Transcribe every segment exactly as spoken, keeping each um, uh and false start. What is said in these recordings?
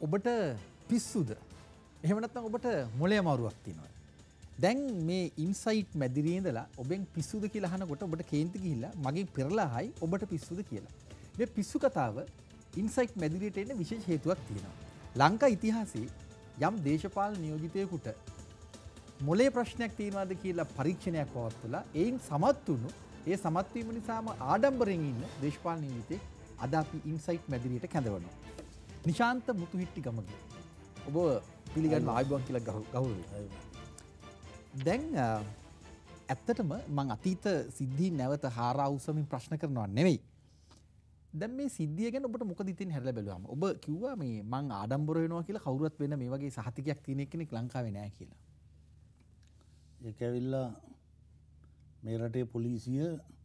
ඔබට පිස්සුද? එහෙම නැත්නම් ඔබට මොළේ අමාරුවක් තියෙනවද? දැන් මේ ඉන්සයිට් මැදිරියේ ඉඳලා ඔබෙන් පිස්සුද කියලා අහනකොට ඔබට කේන්ති ගිහිල්ලා මගෙන් පෙරලා අහයි ඔබට පිස්සුද කියලා. මේ පිස්සු කතාව ඉන්සයිට් මැදිරියට එන්න විශේෂ හේතුවක් තියෙනවා. ලංකා ඉතිහාසයේ යම් දේශපාලන නියෝජිතයෙකුට මොළේ ප්‍රශ්නයක් තියෙනවද කියලා පරීක්ෂණයක් පවත්වලා ඒයින් සමත් වුණු ඒ සමත් වීම නිසාම ආඩම්බරෙන් ඉන්න දේශපාලන නියෝජිතයෙක් අද අපි ඉන්සයිට් මැදිරියට කැඳවනවා. නිශාන්ත මුතුහිට්ටි ගමගේ. ඔබ පිළිගන්න ආයුබෝවන් කියලා ගෞරවයි. දැන් ඇත්තටම මං අතීත සිද්ධීන් නැවත හාරා උසමින් ප්‍රශ්න කරනවා නෙවෙයි. දැන් මේ සිද්ධිය ගැන ඔබට මොකද ඉතින් හැරලා බැලුවාම ඔබ කිව්වා මේ මං ආඩම්බර වෙනවා කියලා කවුරුත් වෙන මේ වගේ සහතිකයක් තියෙන කෙනෙක් ලංකාවේ නැහැ කියලා. ඒක ඇවිල්ලා මේ රටේ පොලිසිය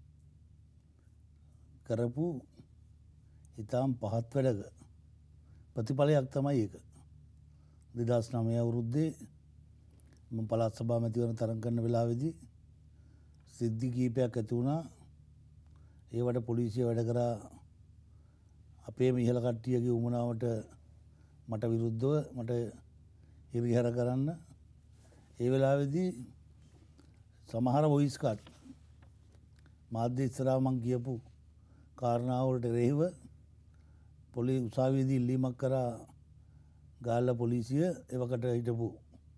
කරපු ඉතාම පහත් වැඩක ප්‍රතිඵලයක් තමයි ඒක. දෙදහස් නවය අවුරුද්දේ මම පළාත් සභා මැතිවරණ තරඟ කරන වෙලාවේදී සිද්ධි කීපයක් ඇති වුණා. ඒවට පොලිසිය වැඩ කරා අපේ මිහල කට්ටියගේ උමනාවට මට විරුද්ධව මට හිරිහැර කරන්න. ඒ වෙලාවේදී සමහර වොයිස් කට් මාධ්‍ය ඉස්සරහා මං කියපු කාරණාවලට එරෙහිව පොලි උසාවියේදී ඉල්ලීමක් කරා ගාල්ල පොලිසිය එවකට හිටපු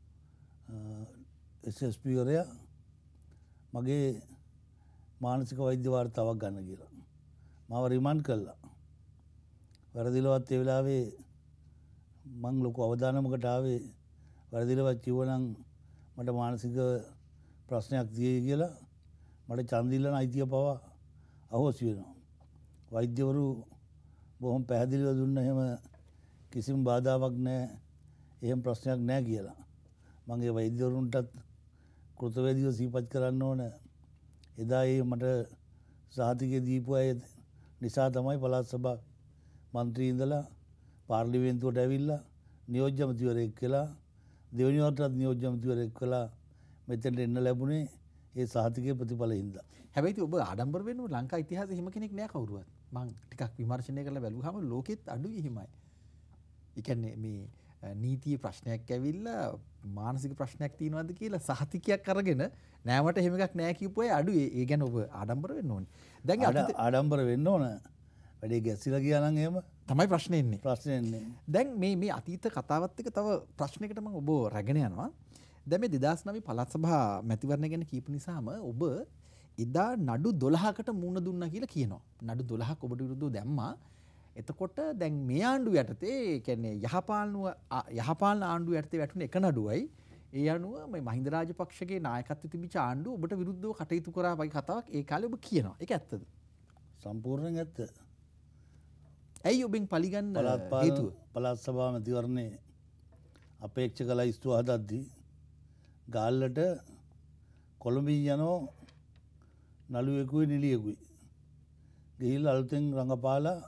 එස් එස් පී වරයා මගේ මානසික වෛද්‍ය වාර්තාවක් ගන්න කියලා. මාව රිමාන්ඩ් කළා. වැරදිලවත් ඒ වෙලාවේ මං ලොකු අවදානමකට ආවේ වැරදිලවත් කිව්වනම් මට මානසික ප්‍රශ්නයක් තියෙයි කියලා මට ඡන්ද ඉල්ලන අයිතිය පවා අහෝසි වෙනවා. වෛද්‍යවරු බොහොම පැහැදිලිව දුන්න එහෙම කිසිම බාධාවක් නැහැ, එහෙම ප්‍රශ්නයක් නැහැ කියලා. මම ඒ වෛද්‍යවරුන්ටත් කෘතවේදීව සිහිපත් කරන්න ඕන. එදා ඒ මට සහතිකය දීපු අය නිසා තමයි පළාත් සභා මන්ත්‍රී ඉඳලා පාර්ලිමේන්තුවට ඇවිල්ලා නියෝජ්‍ය මැතිවරයෙක් කියලා දෙවෙනි වරටත් නියෝජ්‍ය මැතිවරයෙක් කළා මෙතෙන්ට එන්න ලැබුණේ ඒ සහතිකයේ ප්‍රතිඵල හින්දා. හැබැයි ඔබ ආඩම්බර වෙන්න ලංකා ඉතිහාසයේ හිම කෙනෙක් නෑ කවුරුවත්. මං ටිකක් විමර්ශනය කරලා බැලුවාම ලෝකෙත් අඩුයි හිමයි. ඒ කියන්නේ මේ නීතියේ ප්‍රශ්නයක් ඇවිල්ලා මානසික ප්‍රශ්නයක් තියෙනවද කියලා සහතිකයක් අරගෙන නෑමට එහෙම එකක් නෑ කියපු අය අඩුයි. ඒ ගැන ඔබ ආඩම්බර වෙන්න ඕනේ. දැන් ආඩම්බර වෙන්න ඕන. වැඩේ ගැස්සිලා ගියා නම් එහෙම තමයි ප්‍රශ්නේ එන්නේ. ප්‍රශ්නේ එන්නේ. දැන් මේ මේ අතීත කතාවත් එක්ක තව ප්‍රශ්නයකට මම ඔබ රැගෙන යනවා. දැන් මේ දෙදහස් නවය පළාත් සභා මැතිවරණ ගැන කියපු නිසාම ඔබ එදා නඩු දොළහකට මුණ දුන්නා කියලා කියනවා. නඩු දොළහක් ඔබට විරුද්ධව දැම්මා. එතකොට දැන් මේ ආණ්ඩුව යටතේ කියන්නේ යහපාලනුව යහපාලන ආණ්ඩුව යටතේ වැටුණ එක නඩුවයි ඒ අනුව මේ මහින්ද රාජපක්ෂගේ නායකත්වයේ තිබිච්ච ආණ්ඩුව ඔබට විරුද්ධව කටයුතු කරා වගේ කතාවක් ඒ කාලේ ඔබ කියනවා. ඒක ඇත්තද? සම්පූර්ණයෙන් ඇත්ත. ඇයි ඔබෙන් පලිගන්න හේතුව? පළාත් සභා මැතිවරණේ අපේක්ෂක ලයිස්තුව හදද්දී ගාල්ලට කොළඹින් යනෝ නළුවෙකුයි නිලියෙකුයි ගිහිල්ලා අලුතෙන් රඟපාලා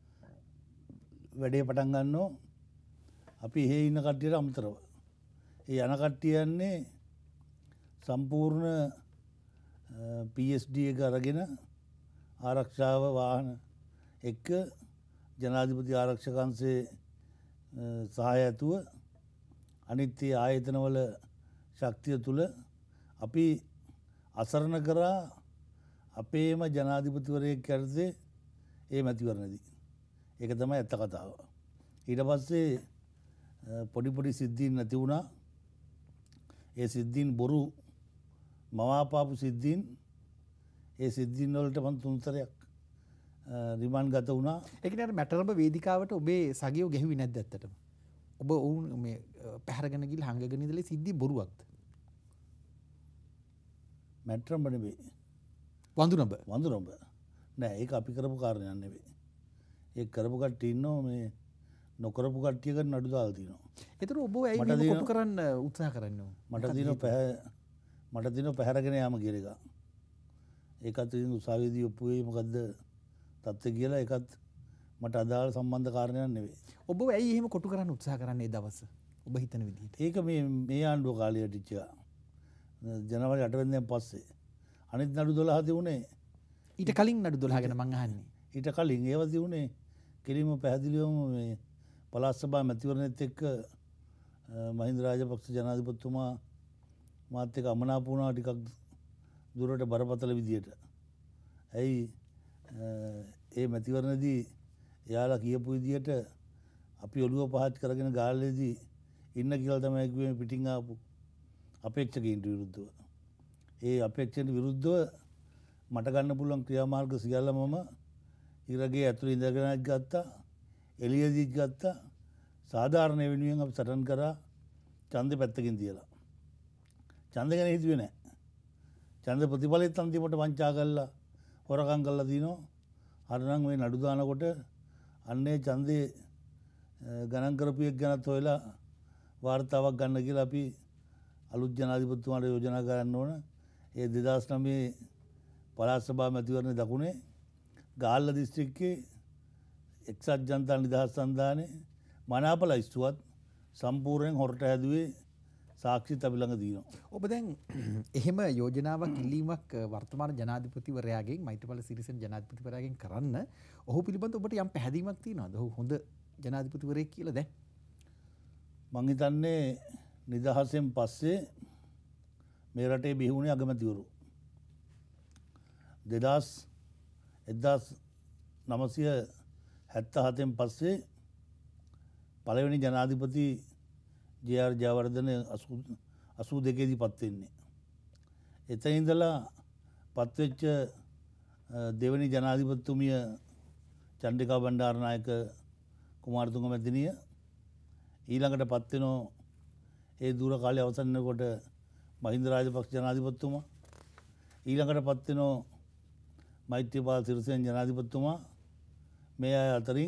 වැඩේ පටන් ගන්නෝ අපි එහෙ ඉන්න කට්ටියට අමතරව. ඒ යන කට්ටිය යන්නේ සම්පූර්ණ පී එස් ඩී එක අරගෙන ආරක්ෂාව වාහන එක්ක ජනාධිපති ආරක්ෂක අංශයේ සහාය ඇතුව අනිත් ආයතනවල ශක්තිය තුල අපි අසරණ කරා අපේම ජනාධිපතිවරයෙක් යටතේ ඒ මැතිවරණදී. ඒක තමයි ඇත්ත කතාව. ඊට පස්සේ පොඩි පොඩි සිද්ධීන් නැති වුණා. ඒ සිද්ධීන් බොරු මවාපාපු සිද්ධීන්. ඒ සිද්ධීන් වලට මම තුන්තරයක් රිමාන්ඩ් ගත වුණා. ඒ කියන්නේ අර මැටරබ වේදිකාවට ඔබේ සගියෝ ගැහුවේ නැද්ද ඇත්තටම? ඔබ වුන් මේ පැහැරගෙන ගිහලා හංගගෙන ඉඳලා සිද්ධි බොරුවක්ද? මැටරබ නෙවෙයි. වඳුරඹ. වඳුරඹ. නෑ ඒක අපි කරපු කාරණයක් නෙවෙයි. ඒක කරපු කට්ටිය ඉන්නෝ මේ නොකරපු කට්ටියකට නඩු දාලා තිනවා. ඒතර ඔබ ඇයි මේක කොටු කරන්න උත්සාහ කරන්නේ? මට දිනෝ පැහැ මට දිනෝ පැහැරගෙන යාම කියන එක. ඒකත් ඉතින් උසාවියේදී ඔප්පුවේ මොකද්ද තත්ත්වය කියලා ඒකත් මට අදාළ සම්බන්ධ කාරණයක් නෙවෙයි. ඔබ ඇයි එහෙම කොටු කරන්න උත්සාහ කරන්නේ ඒ දවස්? ඔබ හිතන විදිහට. ඒක මේ මේ ආණ්ඩුව කාලේ ටිච්චා. ජනවාරි අට වෙනිදාන් පස්සේ අනිත් නඩු දොළහ තිබුණේ. ඊට කලින් නඩු දොළහ ගැන මං අහන්නේ. ඊට කලින් ඒවා තිබුණේ කෙලින්ම පැහැදිලිවම මේ පළාත් සභා මැතිවරණයත් එක්ක මහින්ද රාජපක්ෂ ජනාධිපතිතුමා මාත් එක්ක අමනාප වුණා ටිකක් දුරට බරපතල විදියට. ඇයි ඒ මැතිවරණදී එයාලා කියපු විදියට අපි ඔළුව පහත් කරගෙන ගාල්ලේදී ඉන්න කියලා තමයි කිව්වේ පිටින් ආපු අපේක්ෂකයින්ට විරුද්ධව. ඒ අපේක්ෂකයන්ට විරුද්ධව මට ගන්න පුළුවන් ක්‍රියාමාර්ග සියල්ල මම ඉරගේ ඇතුළේ ඉඳගෙනත් ගත්තා, එළියදීත් ගත්තා. සාධාරණ වෙනුවෙන් අපි සටන් කරා ඡන්දෙ පැත්තකින් තියලා. ඡන්ද ගැන හිතුවේ නැහැ. ඡන්ද ප්‍රතිඵලෙත් අන්තිමට වංචා කළා, හොරකම් කළා දිනෝ. හරිනම් මේ නඩු දානකොට අන්නේ ඡන්දේ ගණන් කරපු එක ගැනත් හොයලා වාර්තාවක් ගන්න කියලා අපි අලුත් ජනාධිපතිතුමාට යෝජනා කරන්න ඕන. ඒ දෙදහස් නවය පළාත් සභා මැතිවරණ දකුණේ ගාල්ල දිස්ත්‍රික්කයේ එක්සත් ජනතා නිදහස් සන්ධානයේ මනාප ලයිස්තුවත් සම්පූර්ණයෙන් හොරට හැදුවේ සාක්ෂිත් අපි ළඟ තියෙනවා. ඔබ දැන් එහෙම යෝජනාවක් ඉල්ලීමක් වර්තමාන ජනාධිපතිවරයාගෙන් මෛත්‍රීපාල සිරිසේන ජනාධිපතිවරයාගෙන් කරන්න ඔහු පිළිබඳව ඔබට යම් පැහැදීමක් තියෙනවද? ඔහු හොඳ ජනාධිපතිවරයෙක් කියලා දැන් මං හිතන්නේ නිදහසෙන් පස්සේ මේ රටේ බිහි වුණේ අගමැතිවරු. දෙදහස් එක්දහස් නවසිය හැත්තහතෙන් පස්සේ පළවෙනි ජනාධිපති ජේ ආර් ජයවර්ධන අසූ දෙකේදී පත් වෙන්නේ. එතන ඉඳලා පත්වෙච්ච දෙවැනි ජනාධිපතිතුමිය චන්ද්‍රිකා බණ්ඩාරනායක කුමාරතුංග මැතිණිය ඊළඟට පත් වෙනෝ ඒ දුර කාලය අවසන් වෙනකොට මහින්ද රාජපක්ෂ ජනාධිපතිතුමා ඊළඟට පත් වෙනෝ මෛත්‍රීපාල සිරිසේන ජනාධිපතිතුමා මේ අය අතරින්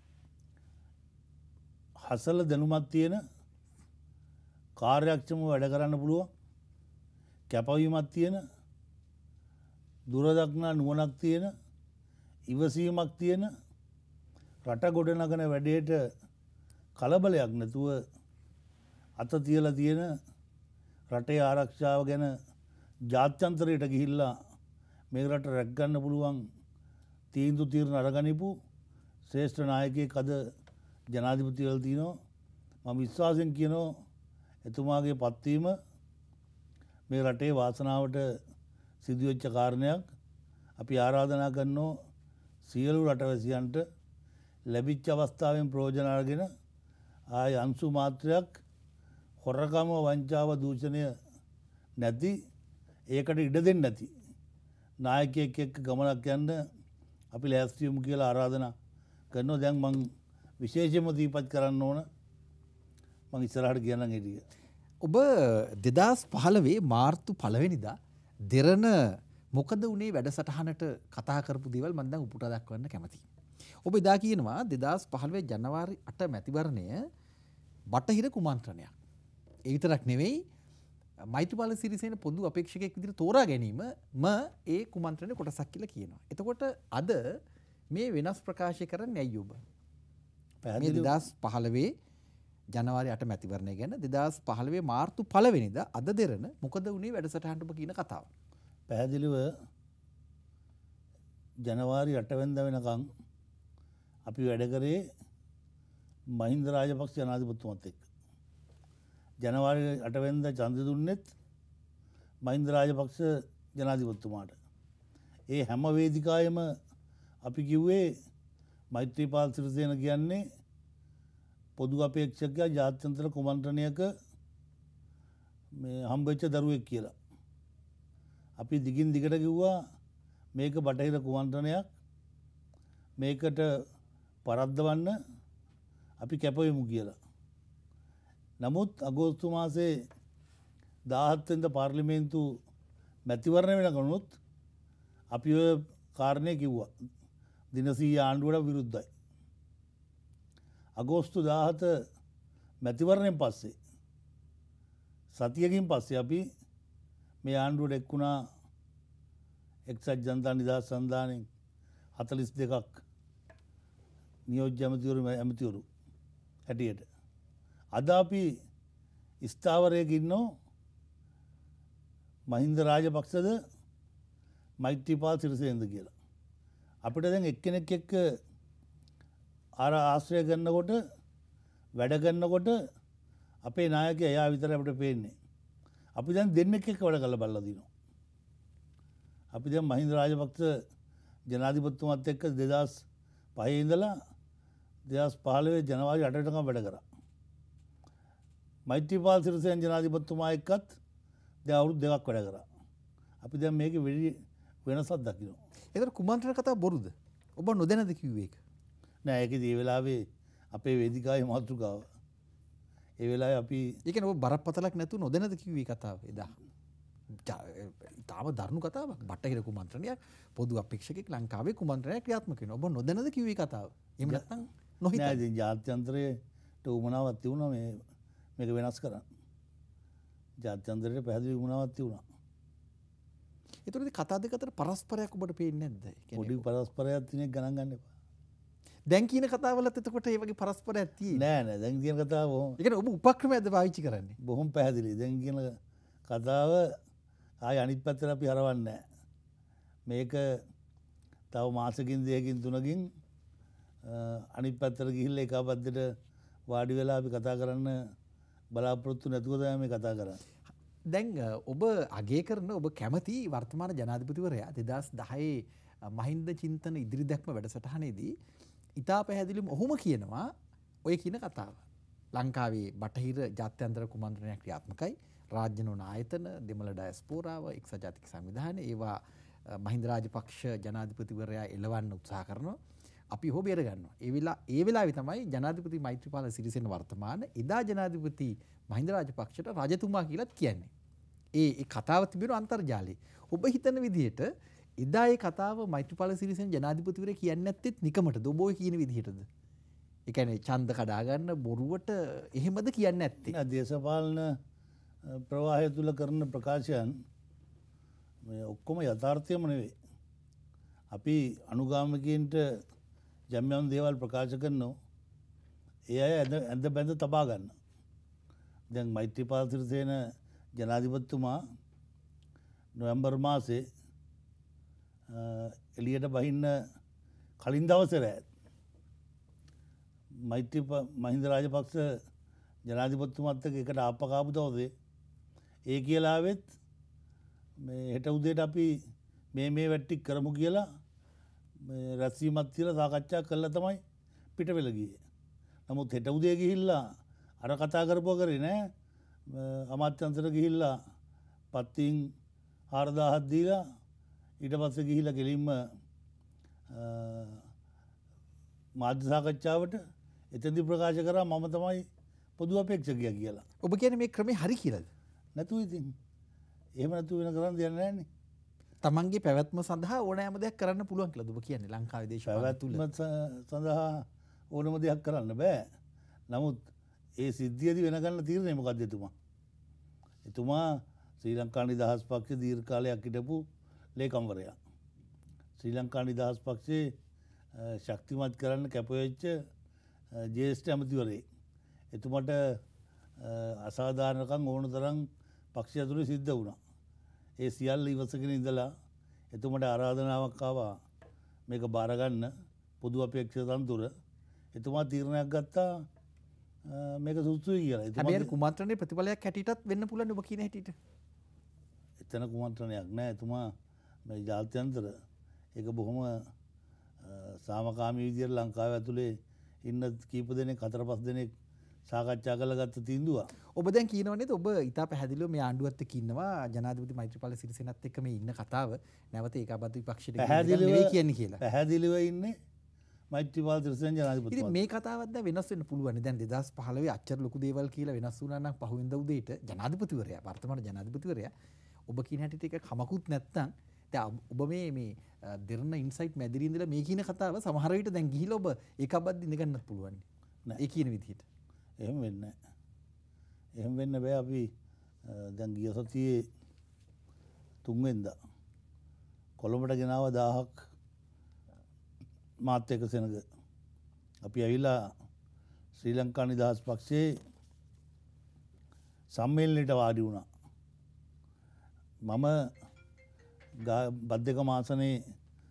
හසල දැනුමක් තියෙන කාර්යක්ෂමව වැඩ කරන්න පුළුවන් කැපවීමක් තියෙන දුරදක්නා නුවණක් තියෙන ඉවසීමක් තියෙන රට ගොඩනගන වැඩේට කලබලයක් නැතුව අත තියලා තියෙන රටේ ආරක්ෂාව ගැන ජාත්‍යන්තරයට ගිහිල්ලා මේ රට රැක් ගන්න පුළුවන් තීන්දුව తీරන අරගනිපු ශ්‍රේෂ්ඨ නායකයෙක් අද ජනාධිපතිවරු තියෙනවා. මම විශ්වාසයෙන් කියනවා එතුමාගේ පත්වීම මේ රටේ වාසනාවට සිදුවෙච්ච කාරණයක්. අපි ආරාධනා කරනවා සියලු රටවැසියන්ට ලැබිච්ච අවස්ථාවෙන් ප්‍රයෝජන අරගෙන ආය අංශු මාත්‍රයක් හොරකම වංචාව දූෂණය නැති ඒකට ඉඩ දෙන්නේ නැති නායකයෙක් එක්ක ගමනක් යන්න අපි ලෑස්ති වෙමු කියලා ආරාධනා කරනවා. දැන් මම විශේෂයෙන්ම දීපත් කරන්න ඕන මම ඉස්සරහට කියන්නම් හිටිය. ඔබ දෙදහස් පහළොවේ මාර්තු පළවෙනිදා දෙරණ මොකද උනේ වැඩසටහනට කතා කරපු දේවල් මම දැන් උපුටා දක්වන්න කැමතියි. ඔබ එදා කියනවා දෙදහස් පහළොව ජනවාරි අට මැතිවරණය බටහිර කුමන්ත්‍රණයක්. ඒ විතරක් නෙවෙයි මෛත්‍රීපාල සිරිසේන පොදු අපේක්ෂකයෙක් විදිහට තෝරා ගැනීම ම ඒ කුමන්ත්‍රණයේ කොටසක් කියලා කියනවා. එතකොට අද මේ වෙනස් ප්‍රකාශය කරන්නේ ඇයි ඔබ? මේ දෙදහස් පහළොවේ ජනවාරි අට මැතිවරණය ගැන දෙදහස් පහළොවේ මාර්තු පළවෙනිදා අද දෙරණ මොකද උනේ වැඩසටහනට ඔබ කියන කතාව. පැහැදිලිව ජනවාරි අට වෙනිදා වෙනකන් අපි වැඩ කරේ මහින්ද රාජපක්ෂ ජනාධිපතිතුමත් එක්ක. ජනවාරි අට වෙනිදා ඡන්ද දුන්නෙත් මහින්ද රාජපක්ෂ ජනාධිපතිතුමාට. ඒ හැම වේදිකාවෙම අපි කිව්වේ මෛත්‍රීපාල සිරිසේන කියන්නේ පොදු අපේක්ෂකයා ජාත්‍යන්තර කුමන්ත්‍රණයක මේ හම්බෙච්ච දරුවෙක් කියලා. අපි දිගින් දිගට කිව්වා මේක බටහිර කුමන්ත්‍රණයක්, මේකට පරද්දවන්න අපි කැපවෙමු කියලා. නමුත් අගෝස්තු මාසේ දාහත් වෙනිදා පාර්ලිමේන්තු මැතිවරණ වෙනකනුත් අපි ඔය කාරණේ කිව්වා. දිනසීය ආණ්ඩුවට විරුද්ධයි. අගෝස්තු දාහත මැතිවරණයෙන් පස්සේ සතියකින් පස්සේ අපි මේ ආණ්ඩුවට එක්ුණා එක්සත් ජනතා නිදහස් සන්ධානයෙන් හතළිස් දෙකක් නියෝජ්‍ය ඇමතිවරු ඇමතිවරු හැටියට. අද අපි ස්ථාවරයක ඉන්නෝ මහින්ද රාජපක්ෂද මෛත්‍රීපාල සිරිසේනද කියලා. අපිට දැන් එක්කෙනෙක් එක්ක ආර ආශ්‍රය කරනකොට වැඩ කරනකොට අපේ නායකයා එයා විතරයි අපිට පේන්නේ. අපි දැන් දෙන්නෙක් එක්ක වැඩ කරලා බලලා දිනවා. අපි දැන් මහින්ද රාජපක්ෂ ජනාධිපතිතුමත් එක්ක දෙදහස් පහේ ඉඳලා දෙදහස් පහළොව ජනවාරි අට වෙනිදා වැඩ කරා. මෛත්‍රීපාල සිරිසේන ජනාධිපතිතුමා එක්කත් දැන් අවුරුදු දෙකක් වැඩ කරා. අපි දැන් මේකේ වෙඩි වෙනසක් දකිනවා. ඒතර කුමන්ත්‍රණ කතාව බොරුද? ඔබ නොදැනද කිව්වේ ඒක? නෑ ඒකදී ඒ වෙලාවේ අපේ වේදිකාවේ මාතෘකාව. ඒ වෙලාවේ අපි ඒ කියන්නේ ඔබ බරපතලක් නැතුව නොදැනද කිව්වේ කතාව එදා. තාම දරුණු කතාවක්. බටහිර කුමන්ත්‍රණයක් පොදු අපේක්ෂකෙක් ලංකාවේ කුමන්ත්‍රණයක් ක්‍රියාත්මක වෙනවා. ඔබ නොදැනද කිව්වේ කතාව? එහෙම නැත්නම් නොහිතයි. නෑ ඉතින් ජාත්‍යන්තරයට උමනාවක් තිබුණා මේ මේක වෙනස් කරන්න. ජාත්‍යන්තරයට පැහැදිලි උමනාවක් තිබුණා. ඒතරදී කතා දෙක අතර පරස්පරයක් ඔබට පේන්නේ නැද්ද? පොඩි පරස්පරයක් තියෙන ගණන් ගන්න එපා. දැන් කියන කතාවලත් එතකොට ඒ වගේ පරස්පරයක් තියෙන්නේ නෑ නෑ දැන් කියන කතාව බොහොම ඒ කියන්නේ ඔබ උපක්‍රමයක්ද පාවිච්චි කරන්නේ? බොහොම පැහැදිලි. දැන් කියන කතාව ආයි අනිත් පැත්තට අපි හරවන්නේ නෑ. මේක තව මාසකින් දෙකකින් තුනකින් අනිත් පැත්තට ගිහිල්ලා එක පැත්තට වාඩි වෙලා අපි කතා කරන්න බලාපොරොත්තු නැතුව තමයි මේ කතා කරන්නේ. දැන් ඔබ අගය කරන ඔබ කැමති වර්තමාන ජනාධිපතිවරයා දෙදහස් දහයේ මහින්ද චින්තන ඉදිරි දැක්ම වැඩසටහනේදී ඉතා පැහැදිලිවම ඔහුම කියනවා ඔය කියන කතාව. ලංකාවේ බටහිර ජාත්‍යන්තර කුමන්ත්‍රණයක් ක්‍රියාත්මකයි. රාජ්‍ය නොවන ආයතන, දෙමළ ඩයස්පෝරාව, එක්සත් ජාතික සංවිධානය ඒවා මහින්ද රාජපක්ෂ ජනාධිපතිවරයා එළවන්න උත්සාහ කරනවා. අපි හො බේර ගන්නවා. ඒ වෙලා ඒ වෙලාවේ තමයි ජනාධිපති මෛත්‍රීපාල සිරිසේන වර්තමාන එදා ජනාධිපති මහින්ද රාජපක්ෂට රජතුමා කියලාත් කියන්නේ. ඒ ඒ කතාව තිබෙන අන්තර්ජාලයේ. ඔබ හිතන විදිහට එදා ඒ කතාව මෛත්‍රීපාල සිරිසේන ජනාධිපතිවරයා කියන්නේ නැත්තේත් නිකමටද ඔබ ඔය කියන විදිහටද? ඒ කියන්නේ ඡන්ද කඩා ගන්න බොරුවට එහෙමද කියන්නේ නැත්තේ? නෑ දේශපාලන ප්‍රවාහය තුල කරන ප්‍රකාශයන් මේ ඔක්කොම යථාර්ථයම නෙවෙයි. අපි අනුගාමිකයින්ට යම් යම් දේවල් ප්‍රකාශ කරනවා. ඒ අය ඇඳ බැඳ තබා ගන්න. දැන් මෛත්‍රීපාල සිරිසේන ජනාධිපතිතුමා නොවැම්බර් මාසේ එළියට බහින්න කලින් දවසේ රෑ මෛත්‍රී මහින්ද රාජපක්ෂ ජනාධිපතිතුමාත් එක්ක එකට ආපකාපු දවසේ ඒ කියලා ආවෙත් මේ හෙට උදේට අපි මේ මේ වැට්ටි කරමු කියලා මේ රැස්වීමක් තියලා සාකච්ඡා කළා තමයි පිට වෙල ගියේ. නමුත් හෙට උදේ ගිහිල්ලා අර කතා කරපුවා කරේ නෑ. අමාත්‍යංශයට ගිහිල්ලා පත්තින් හාරදාහක් දීලා ඊට පස්සේ ගිහිල්ලා ගෙලින්ම මාධ්‍ය සාකච්ඡාවට එතෙන්දී ප්‍රකාශ කරා මම තමයි පොදු අපේක්ෂකයා කියලා. ඔබ කියන්නේ මේ ක්‍රමේ හරි කියලාද? නැතු ඉතින්. එහෙම නැතු වෙන කරන්න දෙයක් නැහැනේ. තමන්ගේ පැවැත්ම සඳහා ඕනෑම දෙයක් කරන්න පුළුවන් කියලාද ඔබ කියන්නේ ලංකාවේ දේශපාලන තුල? පැවැත්ම සඳහා ඕනම දෙයක් කරන්න බෑ. නමුත් ඒ සිද්ධියදී වෙන ගන්න තීරණය මොකක්ද එතුමා? එතුමා ශ්‍රී ලංකා නිදහස් පක්ෂයේ දීර්ඝ කාලයක් හිටපු ලේකම්වරයා. ශ්‍රී ලංකා නිදහස් පක්ෂයේ ශක්තිමත් කරන්න කැපවෙච්ච ජ්‍යෙෂ්ඨ ඇමතිවරයෙක්. එතුමට අසාධාරණකම් ඕන තරම් පක්ෂය ඇතුලේ සිද්ධ වුණා. ඒ සියල්ල ඉවසගෙන ඉඳලා එතුමට ආරාධනාවක් ආවා මේක බාර ගන්න පොදු අපේක්ෂක තනතුර. එතුමා තීරණයක් ගත්තා මේක සුදුසුයි කියලා. හැබැයි කුමන්ත්‍රණයේ ප්‍රතිඵලයක් හැටියටත් වෙන්න පුළුවන් ඔබ කියන හැටියට. එතන කුමන්ත්‍රණයක් නෑ. එතුමා මේ ජාත්‍යන්තර ඒක බොහොම සාමකාමී විදියට ලංකාව ඇතුලේ ඉන්න කීප දෙනෙක් හතර පහ දෙනෙක් සාකච්ඡා කරලා ගත්ත තීන්දුවක්. ඔබ දැන් කියනවා නේද ඔබ ඉතා පැහැදිලිව මේ ආණ්ඩුවත් එක්ක ඉන්නවා ජනාධිපති මෛත්‍රීපාල සිරිසේනත් එක්ක මේ ඉන්න කතාව නැවත ඒකාබද්ධ විපක්ෂයට නෙවෙයි කියන්නේ කියලා. පැහැදිලිව ඉන්නේ මෛත්‍රීපාල සිරිසේන ජනාධිපතිතුමා. ඉතින් මේ කතාවත් දැන් වෙනස් වෙන්න පුළුවන්. දැන් දෙදහස් පහළොව අච්චර ලොකු දේවල් කියලා වෙනස් වුණා නම් පහුවෙන්ද උදේට ජනාධිපතිවරයා වර්තමාන ජනාධිපතිවරයා ඔබ කියන හැටියට ඒක කමකුත් නැත්තම් දැන් ඔබ මේ මේ දෙරණ ඉන්සයිට් මැදිරියේ ඉඳලා මේ කියන කතාව සමහර විට දැන් ගිහිලා ඔබ ඒකාබද්ධ ඉඳ ගන්නත් පුළුවන්. නෑ. ඒ කියන විදිහට. එහෙම වෙන්නේ නැහැ. එහෙම වෙන්න බෑ. අපි දැන් ගිය සතියේ තුන් වෙනිදා කොළඹට ගෙනාව දහයක් මාත් එක්ක සෙනග. අපි ඇවිල්ලා ශ්‍රී ලංකා නිදහස් පක්ෂයේ සම්මේලනයට වාඩි වුණා. මම බද්දක මාසනේ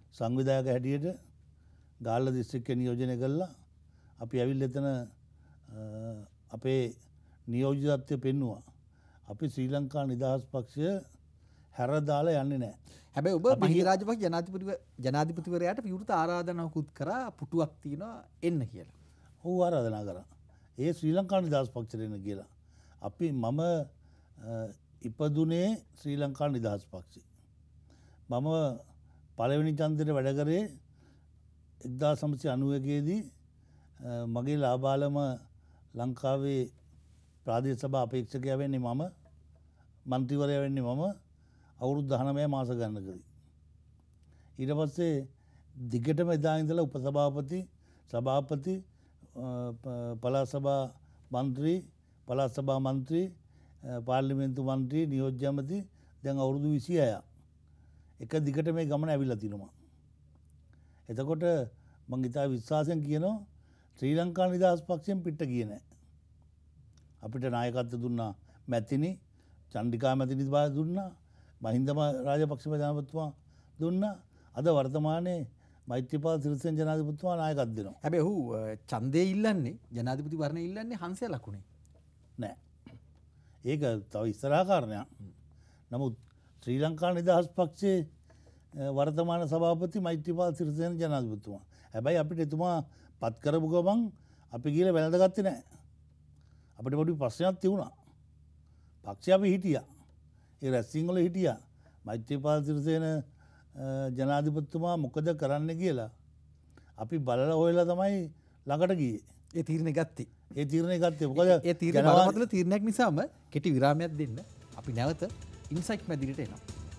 සංවිධායක හැටියට ගාල්ල දිස්ත්‍රික්කය නියෝජනය කළා. අපි ඇවිල්ලා එතන අපේ නියෝජිතත්වය පෙන්නවා. අපි ශ්‍රී ලංකා නිදහස් පක්ෂය හැර දාලා යන්නේ නැහැ. හැබැයි ඔබ මහින්ද රාජපක්ෂ ජනාධිපති ජනාධිපතිවරයාට විවෘත ආරාධනාවකුත් කරා පුටුවක් තියෙනවා එන්න කියලා. ඔව් ආරාධනා කරා. ඒ ශ්‍රී ලංකා නිදහස් පක්ෂයට එන්න කියලා. අපි මම ඉපදුනේ ශ්‍රී ලංකා නිදහස් පක්ෂේ. මම පළවෙනි ඡන්දෙට වැඩ කරේ එක්දාස් නවසිය අනූ දී මගේ ලාබාලම ලංකාවේ ප්‍රාදේශ සභා අපේක්ෂකයා වෙන්නේ මම, මන්ත්‍රීවරයා වෙන්නේ මම අවුරුදු දහනවය මාස ගණනකදී. ඊට පස්සේ දිගටම එදා ඉඳලා උපසභාපති, සභාපති, පළාත් සභා මන්ත්‍රී, පළාත් සභා මන්ත්‍රී, පාර්ලිමේන්තු මන්ත්‍රී, නියෝජ්‍ය ඇමති දැන් අවුරුදු විසිහයක් එක දිගට මේ ගමන ඇවිල්ලා තිනවා. එතකොට මං ඉතා විශ්වාසයෙන් කියනවා ශ්‍රී ලංකා නිදහස් පක්ෂයෙන් පිට ගියේ නැහැ. අපිට නායකත්ව දුන්නා මැතිනි, චන්ඩිකා මැතිනි දුන්නා, මහින්ද රාජපක්ෂ ජනාධිපතිතුමා දුන්නා. අද වර්තමානයේ මෛත්‍රීපාල සිරිසේන ජනාධිපතිතුමා නායකත්වයක් දෙනවා. හැබැයි ඔහු ඡන්දේ ඉල්ලන්නේ ජනාධිපති වර්ණය ඉල්ලන්නේ හංසය ලකුණේ. නෑ. ඒක තව ඉස්සරහා කාරණයක්. නමුත් ශ්‍රී ලංකා නිදහස් පක්ෂයේ වර්තමාන සභාපති මෛත්‍රීපාල සිරිසේන ජනාධිපතිතුමා. හැබැයි අපිට එතුමා පත් කරපු ගමන් අපි ගිහලා වැළඳගත්තේ නෑ. අපිට පොඩි ප්‍රශ්නයක් තිබුණා. පක්ෂය අපි හිටියා. ඒ රැස්වීම වල හිටියා. මෛත්‍රීපාල සිරිසේන ජනාධිපතිතුමා මොකද කරන්න කියලා අපි බලලා හොයලා තමයි ළඟට ගියේ. ඒ තීරණය ගත්තේ. ඒ තීරණය ගත්තේ මොකද ඒ තීරණය බලපතල තීරණයක් නිසාම කෙටි විරාමයක් දෙන්න අපි නැවත ඉන්සයිට් මැදිරියට එනවා.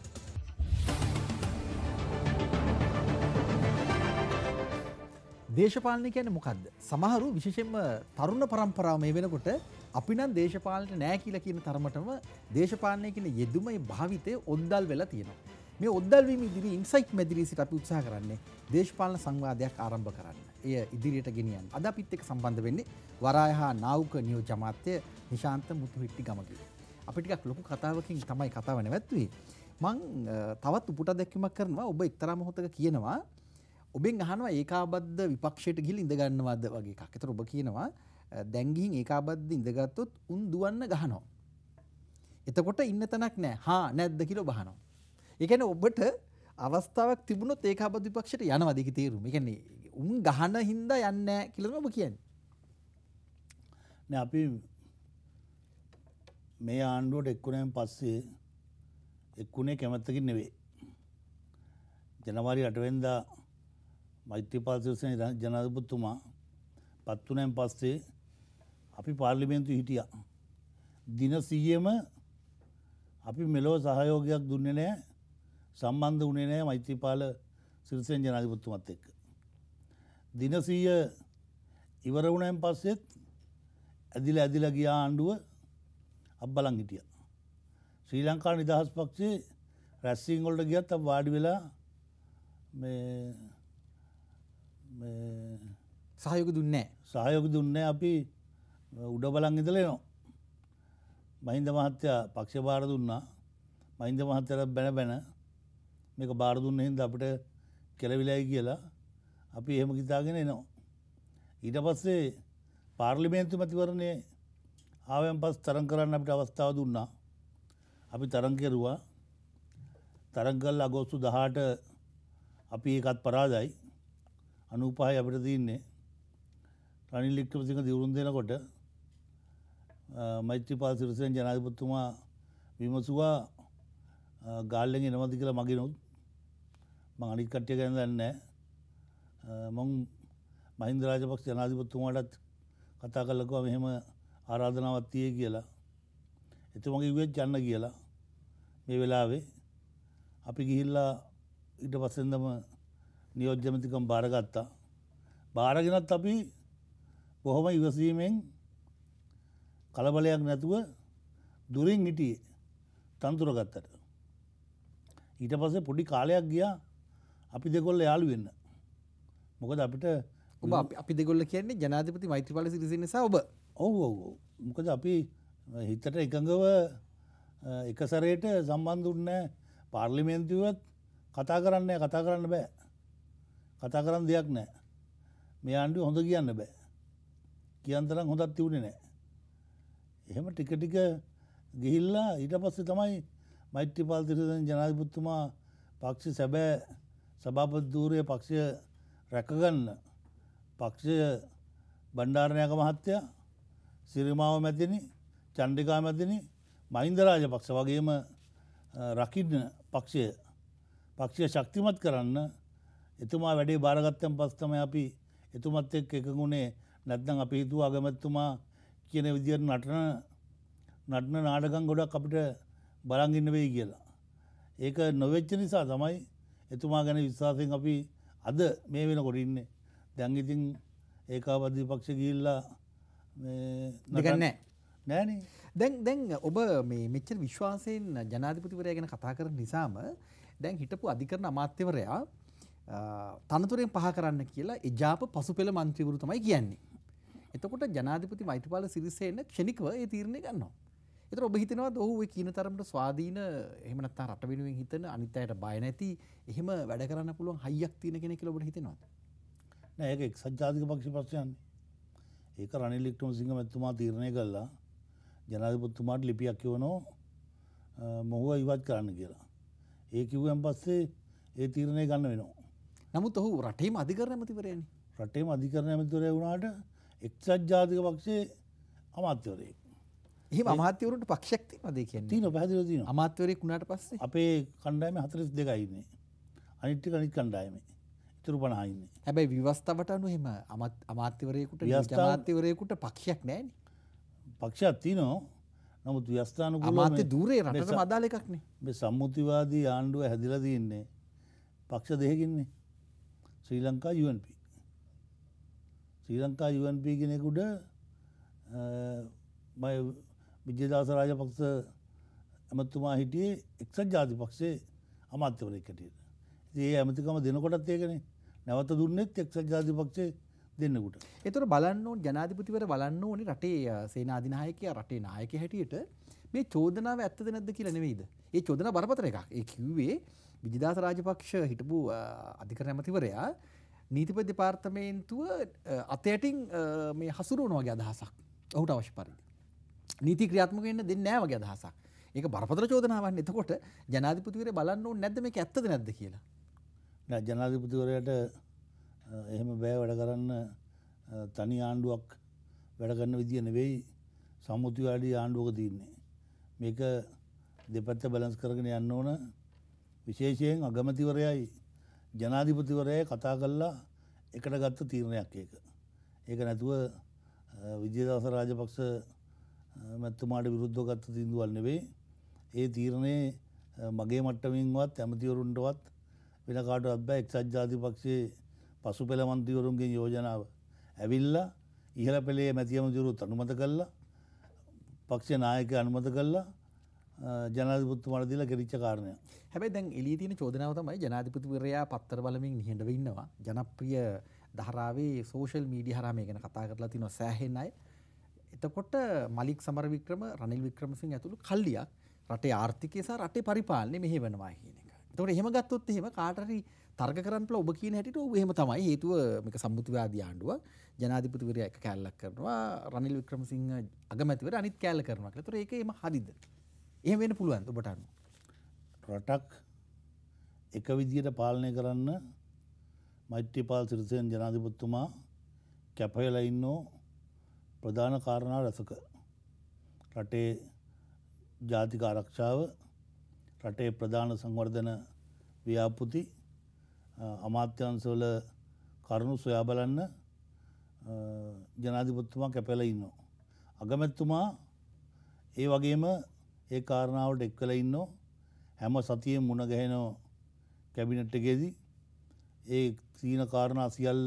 දේශපාලනය කියන්නේ මොකද්ද? සමහරු විශේෂයෙන්ම තරුණ පරම්පරාව මේ වෙනකොට අපි නම් දේශපාලනයට නෑ කියලා කියන තරමටම දේශපාලනය කියන යෙදුමේ භාවිතය ඔද්දල් වෙලා තියෙනවා. මේ ඔද්දල් වීම ඉදිරියේ ඉන්සයිට් මැදිරියේ සිට අපි උත්සාහ කරන්නේ දේශපාලන සංවාදයක් ආරම්භ කරන්න. එය ඉදිරියට ගෙනියන්න. අද අපිත් එක්ක සම්බන්ධ වෙන්නේ වරාය හා නාවුක නියෝජ්‍ය අමාත්‍ය නිශාන්ත මුතුහිට්ටි ගමගේ. අපි ටිකක් ලොකු කතාවකින් තමයි කතාව නැවැත්තුවේ. මං තවත් උපුටා දැක්වීමක් කරනවා. ඔබ එක්තරා මොහොතක කියනවා ඔබෙන් අහනවා ඒකාබද්ධ විපක්ෂයට ගිහින් ඉඳ ගන්නවද වගේ එකක්. ඒතර ඔබ කියනවා දැන් ගිහින් ඒකාබද්ධ ඉඳගත්තොත් උන් දුවන්න ගහනවා. එතකොට ඉන්න තැනක් නැහැ. හා නැද්ද කියලා ඔබ අහනවා. ඒ කියන්නේ ඔබට අවස්ථාවක් තිබුණොත් ඒකාබද්ධ විපක්ෂයට යනවාද ඒකේ තේරුම. ඒ කියන්නේ උන් ගහන හින්දා යන්නේ නැහැ කියලා ඔබ කියන්නේ. නෑ අපි මේ ආණ්ඩුවට එක්කුණෙන් පස්සේ එක්කුණේ කැමැත්තකින් නෙවෙයි. ජනවාරි අට වෙනිදා මෛත්‍රීපාල සිරිසේන ජනාධිපතිතුමා පත් වුණෙන් පස්සේ අපි පාර්ලිමේන්තුවේ හිටියා. දින සීයම අපි මෙලොව සහයෝගයක් දුන්නේ නැහැ, සම්බන්ධ වුණේ නැහැ මෛත්‍රීපාල සිරිසේන ජනාධිපතිතුමත් එක්ක. දින සීය ඉවර වුණෙන් පස්සෙත් ඇදිලා ඇදිලා ගියා ආණ්ඩුව අබ්බලන් හිටියා. ශ්‍රී ලංකා නිදහස් පක්ෂයේ රැස්වීම් වලට ගියත් අපි වාඩි වෙලා මේ සහයෝග දුන්නේ සහයෝග දුන්නේ අපි උඩ බලන් ඉඳලා එනවා. මහින්ද මහත්තයා පක්ෂ බාර දුන්නා. මහින්ද මහත්තයාට බැන බැන මේක බාර දුන්න හින්දා අපිට කෙලවිලයි කියලා අපි එහෙම හිතාගෙන එනවා. ඊට පස්සේ පාර්ලිමේන්තු මැතිවරණයේ ආවෙන් පස්සේ තරඟ කරන්න අපිට අවස්ථාව දුන්නා. අපි තරඟ කෙරුවා. තරඟ කළා අගෝස්තු දහඅට අපි ඒකත් පරාදයි. අනූපහයි අපිට තියන්නේ. රනිල් වික්‍රමසිංහ දිවුරුම් දෙනකොට මෛත්‍රීපාල සිරිසේන ජනාධිපතිතුමා විමසුවා ගාල්ලෙන් එනවද කියලා මගෙනුත්. මම අනිත් කට්ටිය ගැන දන්නේ නැහැ. මම මහින්ද රාජපක්ෂ ජනාධිපතිතුමාටත් කතා කරලා කිව්වා මෙහෙම ආරාධනාවක් තියෙයි කියලා. එතුමගේ ඉුවෙත් යන්න කියලා. මේ වෙලාවේ අපි ගිහිල්ලා ඊට පස්සෙන්දම නියෝජ්‍ය ඇමතිකම් බාරගත්තා. බාරගෙනත් අපි බොහොම ඉවසීමෙන් කලබලයක් නැතුව දුරින් හිටියේ තනතුර ගත්තට. ඊට පස්සේ පොඩි කාලයක් ගියා අපි දෙකොල්ල යාළු වෙන්න. මොකද අපිට ඔබ අපි දෙකොල්ල කියන්නේ ජනාධිපති මෛත්‍රීපාල සිරිසේන නිසා ඔබ. ඔව් ඔව් ඔව්. මොකද අපි හිතට එකඟව එක සැරේට සම්බන්ධ වුණේ පාර්ලිමේන්තුවත් කතා කරන්නේ කතා කරන්න බෑ. කතා කරන්න දෙයක් නැහැ. මේ ආණ්ඩුව හොඳ කියන්න බෑ. කියන්න තරම් හොඳක් තිබුණේ නැහැ. එහෙම ටික ටික ගිහිල්ලා ඊට පස්සේ තමයි මෛත්‍රීපාල සිරිසේන ජනාධිපතිතුමා පක්ෂ සැබෑ සභාපති ධූරයේ පක්ෂය රැකගන්න පක්ෂය බණ්ඩාරනායක මහත්තයා සිරිමාව මැතිනි චන්ද්‍රිකා මැතිනි මහින්ද රාජපක්ෂ වගේම රකින්න පක්ෂය පක්ෂය ශක්තිමත් කරන්න එතුමා වැඩේ බාරගත්තන් පස්සේ තමයි අපි එතුමත් එක්ක එකගුණේ නැත්නම් අපි හිතුවා අගමැතිතුමා කියන විදියට නටන නටන නාටකම් ගොඩක් අපිට බලන් ඉන්න වෙයි කියලා. ඒක නොවෙච්ච නිසා තමයි එතුමා ගැන විශ්වාසයෙන් අපි අද මේ වෙනකොට ඉන්නේ. දැන් ඉතින් ඒකාබද්ධ පක්ෂ ගිහිල්ලා මේ නෑ නෑනේ. දැන් දැන් ඔබ මේ මෙච්චර විශ්වාසයෙන් ජනාධිපතිවරයා ගැන කතා කරන නිසාම දැන් හිටපු අධිකරණ අමාත්‍යවරයා තනතුරෙන් පහ කරන්න කියලා එජාප පසුපෙළ මන්ත්‍රීවරු තමයි කියන්නේ. එතකොට ජනාධිපති මෛත්‍රීපාල සිරිසේන ක්ෂණිකව ඒ තීරණය ගන්නවා. ඒතර ඔබ හිතනවාද ඔහු ඒ කියන තරමට ස්වාධීන එහෙම නැත්නම් රට වෙනුවෙන් හිතන අනිත් අයට බය නැති එහෙම වැඩ කරන්න පුළුවන් හයියක් තියෙන කෙනෙක් කියලා ඔබට හිතෙනවද? නෑ ඒක එක්සත් ජාතික පක්ෂ ප්‍රශ්නයන්නේ. ඒක රනිල් වික්‍රමසිංහ මැතිතුමා තීරණය කළා ජනාධිපතිතුමාට ලිපියක් කියවනෝ මොහුව ඉවත් කරන්න කියලා. ඒ කිව්වන් පස්සේ ඒ තීරණය ගන්න වෙනවා. නමුත් ඔහු රටේම අධිකරණ ඇමතිවරයානේ. රටේම අධිකරණ ඇමතිවරයා වුණාට එක්සත් ජාතික පක්ෂයේ අමාත්‍යවරයෙක්. එහෙම අමාත්‍යවරුන්ට පක්ෂයක් තියෙනවද ඒ කියන්නේ? තියෙනවා පැහැදිලිව තියෙනවා. අමාත්‍යවරයෙක් වුණාට පස්සේ අපේ කණ්ඩායමේ හතළිස් දෙකයි ඉන්නේ. අනිත් ටික අනිත් කණ්ඩායමේ. ඉතුරු පනහයි ඉන්නේ. හැබැයි විවස්ථාවට අනුව එහෙම අමාත්‍යවරයෙකුට අමාත්‍යවරයෙකුට පක්ෂයක් නැහැනේ. පක්ෂයක් තියෙනවා. නමුත් ව්‍යවස්ථානුකූලව අමාත්‍ය ධූරේ රටටම අදාළ එකක් නේ. මේ සම්මුතිවාදී ආණ්ඩුව හැදිලා තියෙන්නේ පක්ෂ දෙකකින්නේ. Sri Lanka U N P. Sri Lanka U N P කෙනෙකුට මම විජේදාස රාජපක්ෂ ඇමතුමා හිටියේ එක්සත් ජාතික පක්ෂයේ අමාත්‍යවරයෙක් හැටියට. ඉතින් ඒ ඇමතිකම දෙනකොටත් ඒකනේ. නැවත දුන්නෙත් එක්සත් ජාතික පක්ෂයේ දෙන්නෙකුට. ඒතර බලන්න ඕන ජනාධිපතිවර බලන්න ඕනේ රටේ සේනාධිනායකයා රටේ නායකයා හැටියට මේ චෝදනාව ඇත්තද නැද්ද කියලා නෙවෙයිද? ඒ චෝදනාව බරපතල එකක්. ඒ කිව්වේ විජේදාස රාජපක්ෂ හිටපු අධිකරණ ඇමතිවරයා නීතිපති දෙපාර්තමේන්තුව අතයටින් මේ හසුරුවන වගේ අදහසක් ඔහුට අවශ්‍ය පරිදි. නීති ක්‍රියාත්මක වෙන්න දෙන්නේ නැහැ වගේ අදහසක්. ඒක බරපතල චෝදනාවක්. එතකොට ජනාධිපතිවරයා බලන්න ඕනේ නැද්ද මේක ඇත්තද නැද්ද කියලා? නෑ ජනාධිපතිවරයාට එහෙම බෑ වැඩ කරන්න. තනි ආණ්ඩුවක් වැඩ කරන විදිය නෙවෙයි සම්මුතිවාදී ආණ්ඩුවක තියෙන්නේ. මේක දෙපැත්ත බැලන්ස් කරගෙන යන්න ඕන. විශේෂයෙන් අගමැතිවරයයි ජනාධිපතිවරයයි කතා කරලා එකට ගත්ත තීරණයක් ඒක. ඒක නැතුව විජේදාස රාජපක්ෂ මැතිතුමාට විරුද්ධව ගත්ත තීන්දුවක් නෙවෙයි. ඒ තීරණේ මගේ මට්ටමින්වත් ඇමතිවරුන්ටවත් වෙන කාටවත් බෑ. එක්සත් ජාතික පක්ෂයේ පසුපෙළ මන්ත්‍රීවරුන්ගේ යෝජනාව ඇවිල්ලා ඉහළ පෙළේ මැති ඇමතිවරුත් අනුමත කළා. පක්ෂ නායකයා අනුමත කළා. ජනාධිපතිතුමාට දීලා කෙරිච්ච කාරණයක්. හැබැයි දැන් එළියේ තියෙන චෝදනාව තමයි ජනාධිපතිවරයා පත්තර බලමින් නිහඬව ඉන්නවා. ජනප්‍රිය ධාරාවේ සෝෂල් මීඩියා හරහා මේ ගැන කතා කරලා තිනවා සෑහෙන අය. එතකොට මලික් සමරවික්‍රම රනිල් වික්‍රමසිංහ ඇතුළු කල්ලියක් රටේ ආර්ථිකය සහ රටේ පරිපාලනය මෙහෙවනවා කියන එක. එතකොට එහෙම ගත්තොත් එහෙම කාට හරි තර්ක කරන්න පුළුවන් ඔබ කියන හැටියට ඔව් එහෙම තමයි. හේතුව මේක සම්මුතිවාදී ආණ්ඩුවක්. ජනාධිපතිවරයා එක කැලලක් කරනවා රනිල් වික්‍රමසිංහ අගමැතිවරයා අනිත් කැලල කරනවා කියලා. ඒතකොට ඒක එහෙම හරිද? එහෙම වෙන්න පුළුවන්ද ඔබට අනුව? රටක් එක විදියට පාලනය කරන්න මෛත්‍රීපාල සිරිසේන ජනාධිපතිතුමා කැපවෙලා ඉන්නෝ ප්‍රධාන කාරණා රැසක. රටේ ජාතික ආරක්ෂාව, රටේ ප්‍රධාන සංවර්ධන ව්‍යාපෘති, අමාත්‍යාංශවල කරුණු සොයා බලන්න ජනාධිපතිතුමා කැපවෙලා ඉන්නවා. අගමැතිතුමා ඒ වගේම ඒ කාරණාවට එක් වෙලා ඉන්නෝ. හැම සතියෙම මුණ ගැහෙනෝ කැබිනට් එකේදී. ඒ සීන කාරණා සියල්ල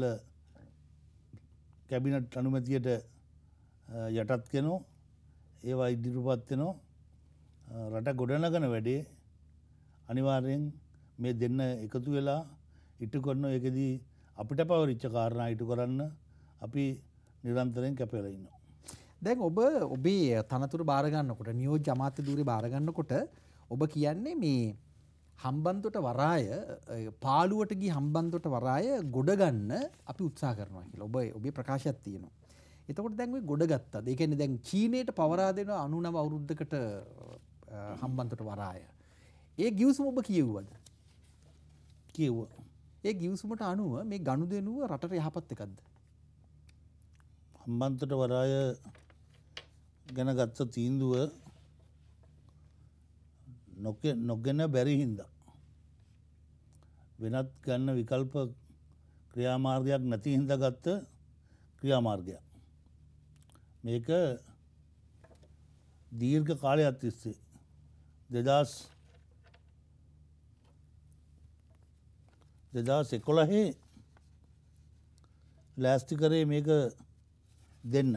කැබිනට් අනුමැතියට යටත් කෙනෝ. ඒවා ඉදිරිපත් වෙනෝ. රට ගොඩනගන වැඩේ අනිවාර්යෙන් මේ දෙන්න එකතු වෙලා ඉටු කරන එකදී අපිට පවරිච්ච කාරණා ඉටු කරන්න අපි නිරන්තරයෙන් කැපවෙලා ඉන්නවා. දැන් ඔබ ඔබේ තනතුරු බාර ගන්නකොට නියෝජ්‍ය අමාත්‍ය ධූරේ බාර ගන්නකොට ඔබ කියන්නේ මේ හම්බන්තොට වරාය පාළුවට ගිය හම්බන්තොට වරාය ගොඩ ගන්න අපි උත්සාහ කරනවා කියලා. ඔබ ඔබේ ප්‍රකාශයක් තියෙනවා. එතකොට දැන් ඔය ගොඩ ගත්තා. ඒ කියන්නේ දැන් චීනයට පවරා දෙන අනූනව අවුරුද්දකට හම්බන්තොට වරාය. ඒ ගිවිසුම ඔබ කියෙව්වද? කියෙව්වා. ඒ ගිවිසුමට අනුව මේ ගනුදෙනුව රටට යහපත් එකක්ද? හම්බන්තොට වරාය ගැන ගත්ත තීන්දුව නොගෙන බැරි හින්දා වෙනත් ගන්න විකල්ප ක්‍රියාමාර්ගයක් නැති හින්දා ගත්ත ක්‍රියාමාර්ගයක්. මේක දීර්ඝ කාලයක් තිස්සේ දෙදහස් දෙදහස් එකොළහේ ලෑස්ති කරේ මේක දෙන්න.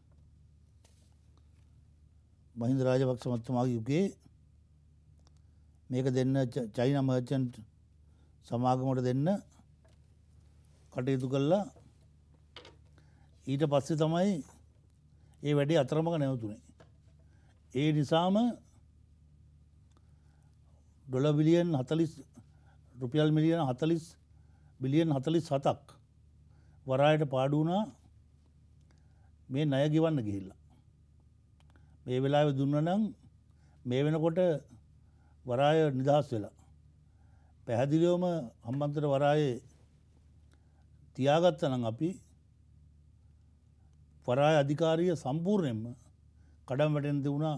මහින්ද රාජපක්ෂ මහත්මයාගේ යුගයේ මේක දෙන්න චයිනා මර්චන්ට් සමාගමට දෙන්න කටයුතු කළා. ඊට පස්සේ තමයි ඒ වැඩේ අතරමඟ නැවතුනේ. ඒ නිසාම ඩොලර් බිලියන් හතළිස් රුපියල් මිලියන හතළිස් බිලියන් හතළිස් හතක් වරායට පාඩු වුණා මේ ණය ගෙවන්න ගිහිල්ලා. මේ වෙලාවේ දුන්නා නම් මේ වෙනකොට වරාය නිදහස් වෙලා. පැහැදිලිවම හම්බන්තොට වරායේ තියාගත්තා නම් අපි වරාය අධිකාරිය සම්පූර්ණයෙන්ම කඩම් වැටෙන්න තිබුණා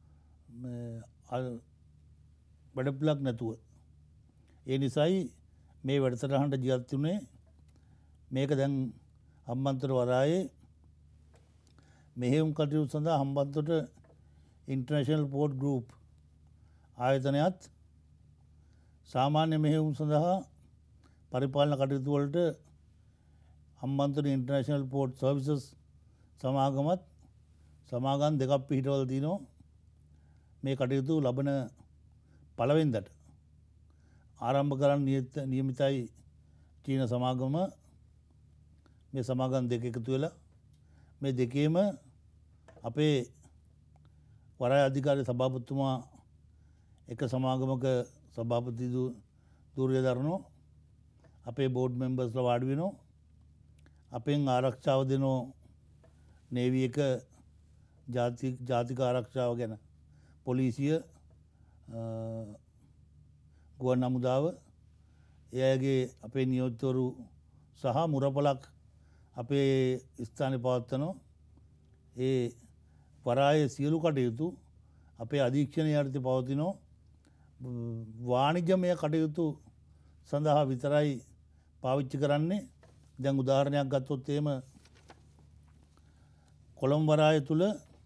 වැඩපිළිවෙලක් නැතුව. ඒ නිසායි මේ වැඩසටහනට ජීවත් වුණේ. මේක දැන් හම්බන්තොට වරායේ මෙහෙයුම් කටයුතු සඳහා හම්බන්තොට ඉන්ටර්නැෂනල් පෝර්ට් ගෲප් ආයතනයත් සාමාන්‍ය මෙහෙයුම් සඳහා පරිපාලන කටයුතු වලට හම්බන්තොට ඉන්ටර්නැෂනල් පෝර්ට් සර්විසස් සමාගමත් සමාගම් දෙකක් පිහිටවල තිනවා. මේ කටයුතු ලබන පළවෙනිදට ආරම්භ කරන්න නියමිතයි චීන සමාගම. මේ සමාගම් දෙක එකතු වෙලා මේ දෙකේම අපේ වරාය අධිකාරී සභාපතිතුමා එක සමාගමක සභාපති ධූරය දරනෝ. අපේ බෝඩ් මෙම්බර්ස්ලා වාඩි වෙනෝ. අපෙන් ආරක්ෂාව දෙනෝ නේවි එක ජාතික ආරක්ෂාව ගැන පොලිසිය ගුවන් හමුදාව ඒ අයගේ අපේ නියෝජිතවරු සහ මුරපලක් අපේ ස්ථානයේ පවත්වනවා. ඒ වරායේ සියලු කටයුතු අපේ අධීක්ෂණය යටතේ පවතිනවා. වාණිජමය කටයුතු සඳහා විතරයි පාවිච්චි කරන්නේ. දැන් උදාහරණයක් ගත්තොත් එහෙම කොළඹ වරාය තුල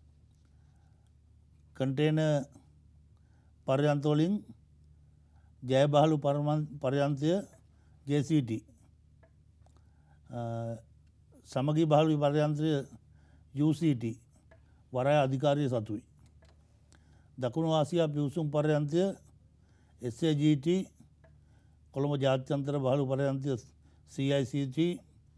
කන්ටේනර් පර්යන්ත වලින් ජයබහලු පර්යන්තය ජේ සී ටී සමගී බහලු පර්යන්තය යූ සී ටී වරාය අධිකාරිය සතුයි. දකුණු ආසියා පිවිසුම් පර්යන්තය S A G T Colombo ජාත්‍යන්තර බහලු පර්යන්තය සී අයි සී ටී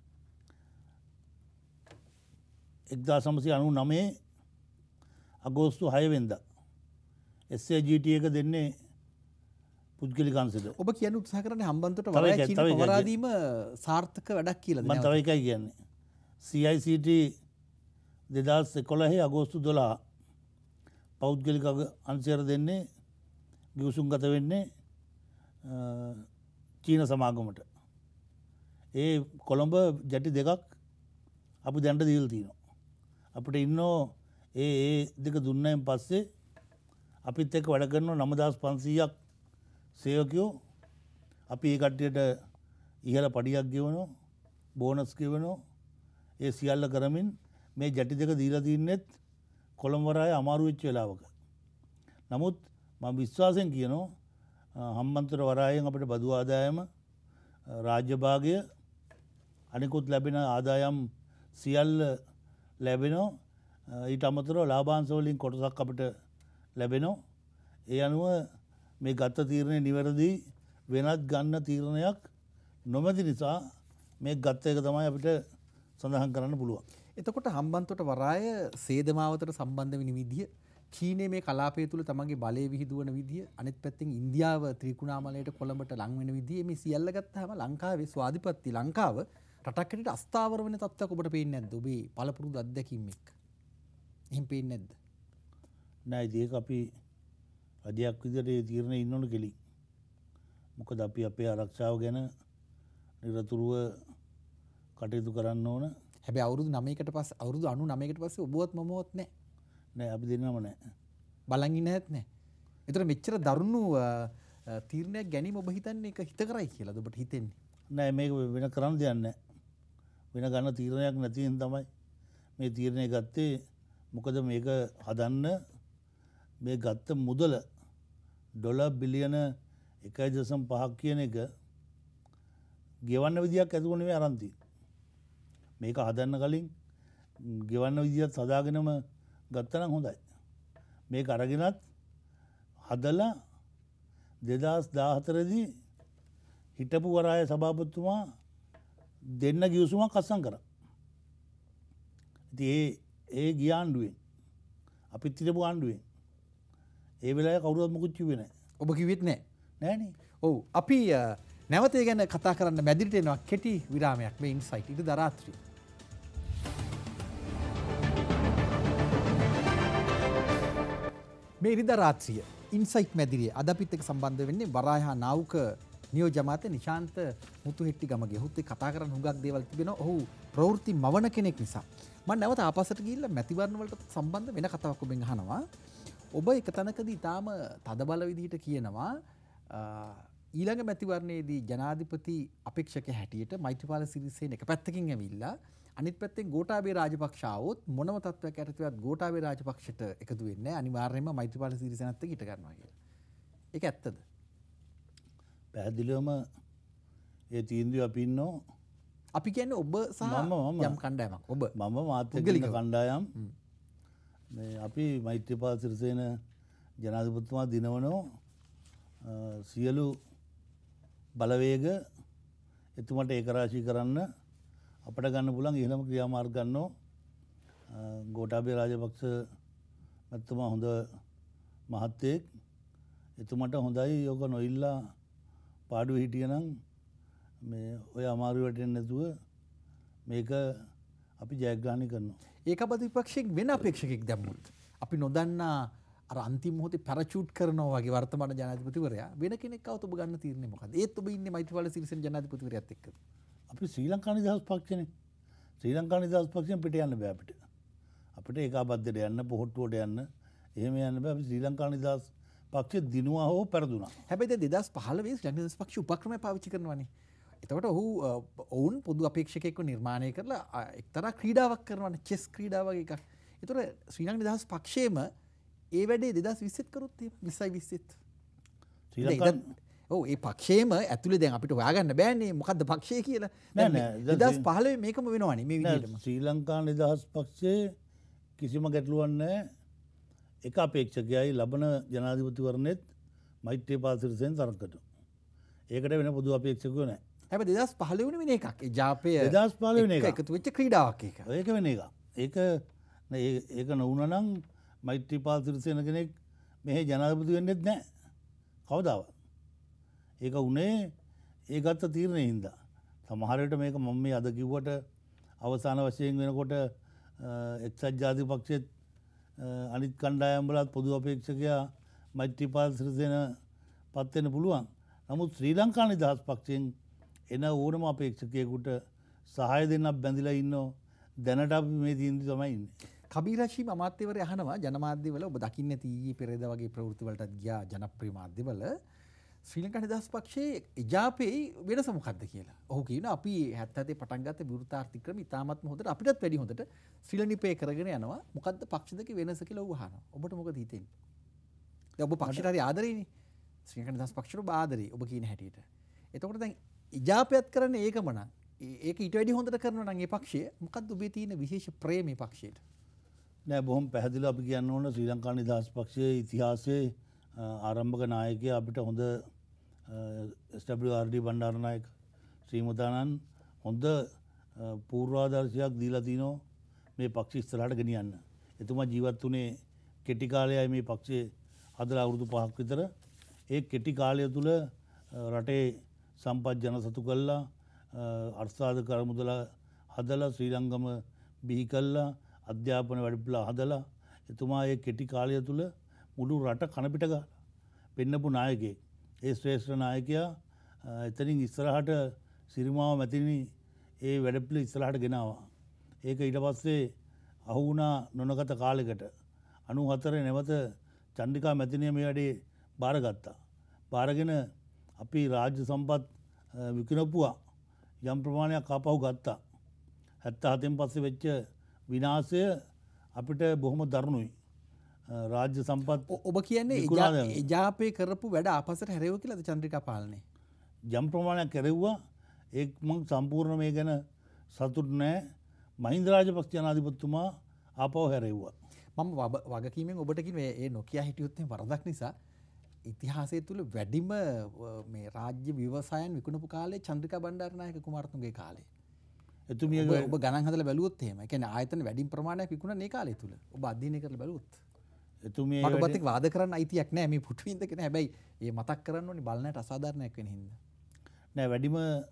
එක්දාස් නවසිය අනූ නවය අගෝස්තු හය වෙනිදා එස් ඒ ජී ටී එක දෙන්නේ පුද්ගලික අංශයට. ඔබ කියන්න උත්සාහ කරන්නේ හම්බන්තොට වරාය චීන පවරා දීම සාර්ථක වැඩක් කියලාද? මම තව එකයි කියන්නේ. සී අයි සී ටී දෙදහස් එකොළහේ අගෝස්තු දොළහ පෞද්ගලික අංශයට දෙන්නේ ගිවිසුම් ගත වෙන්නේ චීන සමාගමට. ඒ කොළඹ ජැටි දෙකක් අපි දැන්ට දීලා තියෙනවා. අපිට ඉන්නෝ ඒ ඒ දෙක දුන්නයින් පස්සේ අපිත් එක්ක වැඩ කරන නවදාස් පන්සීයක් සේවකයෝ. අපි ඒ කට්ටියට ඉහළ පඩියක් ගෙවනවා, බෝනස් ගෙවනවා. ඒ සියල්ල කරමින් මේ ජැටි දෙක දීලා තින්නෙත් කොළඹ වරාය අමාරු වෙච්ච වෙලාවක. නමුත් මම විශ්වාසයෙන් කියනවා හම්බන්තොට වරායෙන් අපිට බදු ආදායම, රාජ්‍ය භාගය, අනිකුත් ලැබෙන ආදායම් සියල්ල ලැබෙනවා. ඊට අමතරව ලාභාංශ වලින් කොටසක් අපිට ලැබෙනවා. ඒ අනුව මේ ගත තීරණය නිවැරදි, වෙනත් ගන්න තීරණයක් නොමැති නිසා මේ ගත්ත එක තමයි අපිට සඳහන් කරන්න පුළුවන්. එතකොට හම්බන්තොට වරාය සේදමාවතට සම්බන්ධ වෙන විදිය, චීනයේ මේ කලාපය තුළ තමන්ගේ බලය විහිදුවන විදිය, අනිත් පැත්තෙන් ඉන්දියාව ත්‍රිකුණාමලයට කොළඹට ලං වෙන විදිය, මේ සියල්ල ගත්තාම ලංකාවේ ස්වාධිපත්‍ය ලංකාව රටකට අස්ථාවර වෙන තත්ත්වයක් ඔබට පේන්නේ නැද්ද? ඔබේ පළපුරුදු අත්දැකීම් එක්ක. එහෙම පේන්නේ නැද්ද? නෑ ඒක අපි අධ්‍යයක් විදිහට ඒ තීරණේ ඉන්න ඕන කෙලි. මොකද අපි අපේ ආරක්ෂාව ගැන නිරතුරුව කටයුතු කරන්න ඕන. හැබැයි අවුරුදු නවයකට පස්සේ අවුරුදු අනූ නවයකට පස්සේ ඔබවත් මමවත් නැහැ. නෑ අපි දෙන්නම නෑ. බලන් ඉන්නේ නැත් නෑ. ඒතර මෙච්චර දරුණු තීරණයක් ගැනීම ඔබ හිතන්නේ ඒක හිත කරයි කියලාද ඔබට හිතෙන්නේ? නෑ මේක වෙන කරන්න දෙයක් නෑ. වෙන ගන්න තීරණයක් නැති හින්දා තමයි මේ තීරණය ගත්තේ. මොකද මේක හදන්න මේ ගත්ත මුදල ඩොලර් බිලියන එකයි දශම පහක් කියන එක ගෙවන්න විදියක් ඇතුව නෙවෙයි අරන් තියෙන්නේ. මේක හදන්න කලින් ගෙවන්න විදියක් හදාගෙනම ගත්තා නම් හොඳයි. මේක අරගෙනත් හදලා දෙදහස් දාහතර දී හිටපු වරාය සභාපතිතුමා දෙන්න ගිවිසුමක් අත්සන් කරා. ඉතින් ඒ ඒ ගිය ආණ්ඩුවෙන් අපිත් හිටපු ආණ්ඩුවෙන් ඒ වෙලාවේ කවුරුවත් මොකුත් කිව්වේ නැහැ. ඔබ කිව්වෙත් නැහැ. නෑනේ. ඔව් අපි නැවත ඒ ගැන කතා කරන්න මැදිරිට එනවා කෙටි විරාමයක් මේ ඉන්සයිට් ඉද දරාත්‍රි. මේ ඉරිදා රාත්‍රිය ඉන්සයිට් මැදිරිය අද අපිත් එක්ක සම්බන්ධ වෙන්නේ වරාය හා නාවුක නියෝජ්‍ය අමාත්‍ය නිශාන්ත මුතුහෙට්ටි ගමගේ. ඔහුත් එක්ක කතා කරන්න හුඟක් දේවල් තිබෙනවා. ඔහු ප්‍රවෘත්ති මවන කෙනෙක් නිසා. මම නැවත ආපස්සට ගිහිල්ලා මැතිවරණ වලට සම්බන්ධ වෙන කතාවක් ඔබෙන් අහනවා. ඔබ එක තැනකදී ඊටාම තදබල විදිහට කියනවා ඊළඟ මැතිවරණයේදී ජනාධිපති අපේක්ෂක හැටියට මෛත්‍රීපාල සිරිසේන එක පැත්තකින් ඇවිල්ලා අනිත් පැත්තෙන් ගෝඨාභය රාජපක්ෂ ආවොත් මොනම තත්ත්වයක් යටතේවත් ගෝඨාභය රාජපක්ෂට එකතු වෙන්නේ නැහැ. අනිවාර්යයෙන්ම මෛත්‍රීපාල සිරිසේනත් එක්ක ඊට ගන්නවා කියලා. ඒක ඇත්තද? පැහැදිලිවම ඒ තීන්දුව අපි ඉන්නෝ. අපි කියන්නේ ඔබ සහ යම් කණ්ඩායමක්. ඔබ මම මාත් එක්ක ඉන්න කණ්ඩායම් මේ අපි මෛත්‍රීපාල සිරිසේන ජනාධිපතිතුමා දිනවනෝ සියලු බලවේග එතුමට ඒකරාශී කරන්න අපට ගන්න පුළුවන් ඉහළම ක්‍රියාමාර්ග ගන්නෝ. ගෝඨාභය රාජපක්ෂ මැතිතුමා හොඳ මහත්තයෙක්. එතුමට හොඳයි යෝග නොඉල්ලා පාඩුවේ හිටියනම් මේ ඔය අමාරු වැටෙන්නේ නැතුව මේක අපි ජයග්‍රහණය කරනවා. ඒකබද විපක්ෂයෙන් වෙන අපේක්ෂකෙක් දැම්මුත් අපි නොදන්නා අර අන්තිම මොහොතේ පැරචූට් කරනවා වගේ වර්තමාන ජනාධිපතිවරයා වෙන කෙනෙක් આવත ඔබ ගන්න තීරණය මොකක්ද? ඒත් ඔබ ඉන්නේ මෛත්‍රීපාල සිරිසේන ජනාධිපතිවරයාත් එක්ක. අපි ශ්‍රී ලංකා නිදහස් පක්ෂනේ. ශ්‍රී ලංකා නිදහස් පක්ෂයෙන් පිට යන්න බෑ අපිට. අපිට ඒකාබද්ධයට යන්න, පොහොට්ටුවට යන්න එහෙම යන්න බෑ. අපි ශ්‍රී ලංකා නිදහස් පක්ෂය දිනුවා හෝ පෙරදුනා. හැබැයි දැන් දෙදහස් පහළොව ශ්‍රී ලංකා නිදහස් පක්ෂ උපක්‍රමය පාවිච්චි කරනවානේ. එතකොට ඔහු ඔවුන් පොදු අපේක්ෂකයෙක්ව නිර්මාණය කරලා එක්තරා ක්‍රීඩාවක් කරනවානේ. චෙස් ක්‍රීඩාව වගේ එකක්. ඒතකොට ශ්‍රී ලංකා නිදහස් පක්ෂයේම ඒ වැඩේ දෙදහස් විස්සෙත් කරොත් එහෙම විස්සයි විස්සෙත්. ශ්‍රී ලංකා ඔව් ඒ පක්ෂයේම ඇතුලේ දැන් අපිට හොයාගන්න බෑනේ මොකද්ද පක්ෂය කියලා. නෑ නෑ දෙදහස් පහළොව මේකම වෙනවනේ මේ විදිහටම. ශ්‍රී ලංකා නිදහස් පක්ෂයේ කිසිම ගැටලුවක් නැහැ. එක අපේක්ෂකයයි ලබන ජනාධිපතිවරණෙත් මෛත්‍රීපාල සිරිසේන තරකට. ඒකට වෙන පොදු අපේක්ෂකයෝ නැහැ. හැබැයි දෙදහස් පහළොව වෙන එකක්. ඒ ජාපය දෙදහස් පහළොව වෙන එක. එකතු වෙච්ච ක්‍රීඩාවක් ඒක. ඒක වෙන එක. ඒක ඒක නොවුනා නම් මෛත්‍රීපාල සිරිසේන කෙනෙක් මෙහි ජනාධිපති වෙන්නෙත් නැහැ. කවදාවත්. ඒක උනේ ඒ ගත්ත තීරණේ හින්දා. සමහර විට මේක මම මේ අද කිව්වට අවසාන වශයෙන් වෙනකොට එක්සත් ජාතික පක්ෂෙත් අනිත් කණ්ඩායම් වලත් පොදු අපේක්ෂකයා මෛත්‍රීපාල සිරිසේන පත් වෙන්න පුළුවන්. නමුත් ශ්‍රී ලංකා නිදහස් පක්ෂයෙන් එන ඕනම අපේක්ෂකයෙකුට සහාය දෙන්නක් බැඳිලා ඉන්නෝ. දැනට අපි මේ තීන්දුව තමයි ඉන්නේ. කබීර් හෂීම් අමාත්‍යවරයා අහනවා ජනමාධ්‍යවල ඔබ දකින්නේ නැති ඊයේ පෙරේද වගේ ප්‍රවෘත්ති වලටත් ගියා ජනප්‍රිය මාධ්‍යවල ශ්‍රී ලංකා නිදහස් පක්ෂයේ එජාපේ වෙනස මොකක්ද කියලා. ඔහු කියනවා අපි හැත්තෑ පටන් ගත්ත විවෘතාර්ථික ක්‍රම ඉතාමත්ම හොඳට අපිටත් වැඩි හොඳට ශ්‍රී ලංකාවේ කරගෙන යනවා. මොකද්ද පක්ෂ දෙකේ වෙනස කියලා ඔහු අහනවා. ඔබට මොකද හිතෙන්නේ? දැන් ඔබ පක්ෂයට හරි ආදරේනේ. ශ්‍රී ලංකා නිදහස් පක්ෂයට ඔබ ආදරේ ඔබ කියන හැටියට. එතකොට දැන් එජාපයත් කරන්නේ ඒකම නම් ඒක ඊට වැඩි හොඳට කරනවා නම් ඒ පක්ෂය මොකද්ද ඔබේ තියෙන විශේෂ ප්‍රේමී පක්ෂයට? නෑ බොහොම පැහැදිලිව අපි කියන්න ඕන ශ්‍රී ලංකා නිදහස් පක්ෂයේ ඉතිහාසයේ ආරම්භක නායකයා අපිට හොඳ S W R D Bandaranaike ශ්‍රීමතානන් හොඳ පූර්වාදර්ශයක් දීලා තිනෝ මේ පක්ෂ ඉස්සරහට ගෙනියන්න. එතුමා ජීවත් වුණේ කෙටි කාලයයි මේ පක්ෂයේ හදලා අවුරුදු පහක් විතර. ඒ කෙටි කාලය තුල රටේ සම්පත් ජනසතු කළා අර්ථාධ කරමුදල හදලා ශ්‍රී ලංකම බිහි කල්ලා අධ්‍යාපන වැඩපිලා හදලා එතුමා ඒ කෙටි කාලය තුළ මුළු රට කණපිට ගහලා පෙන්නපු නායකයෙක්. ඒ ශ්‍රේෂ්ඨ නායකයා එතනින් ඉස්සරහට සිරිමාව මැතිනි ඒ වැඩපිළ ඉස්සරහට ගෙනවා. ඒක ඊට පස්සේ අහු වුණා නොනගත කාලෙකට. අනූහතරේ නැවත චන්ද්‍රිකා මැතිනිය මේ වැඩේ බාරගත්තා. බාරගෙන අපි රාජ්‍ය සම්පත් විකිණපුවා. යම් ප්‍රමාණයක් ආපහු ගත්තා. හැත්තෑ හතෙන් පස්සේ වෙච්ච විනාශය අපිට බොහොම දරුණුයි. රාජ්‍ය සම්පත් ඔබ කියන්නේ එජාපේ කරපු වැඩ ආපස්සට හැරෙව කියලාද චන්ද්‍රිකා පාලනේ? යම් ප්‍රමාණයක් කෙරෙව්වා. ඒක මම සම්පූර්ණ මේ ගැන සතුටු නෑ. මහින්ද රාජපක්ෂ ජනාධිපතිතුමා ආපහු හැරෙව්වා. මම වගකීමෙන් ඔබට කිව්වේ ඒ නොකිය හිටියොත් එහෙම වරදක් නිසා ඉතිහාසය තුළ වැඩිම මේ රාජ්‍ය ව්‍යවසායන් විකුණපු කාලේ චන්ද්‍රිකා බණ්ඩාරනායක කුමාරතුංගගේ කාලේ. එතුමියගේ ඔබ ගණන් හදලා බැලුවොත් එහෙම. ඒ කියන්නේ ආයතන වැඩිම ප්‍රමාණයක් විකුණන මේ කාලය තුල. ඔබ අධ්‍යයනය කරලා බැලුවොත්. එතුමිය මට ඔබත් එක්ක වාද කරන්න අයිතියක් නැහැ මේ පුටු ඉඳගෙන. හැබැයි මේ මතක් කරන්න ඕනේ බලන්නට අසාධාරණයක් වෙන හින්දා. නෑ වැඩිම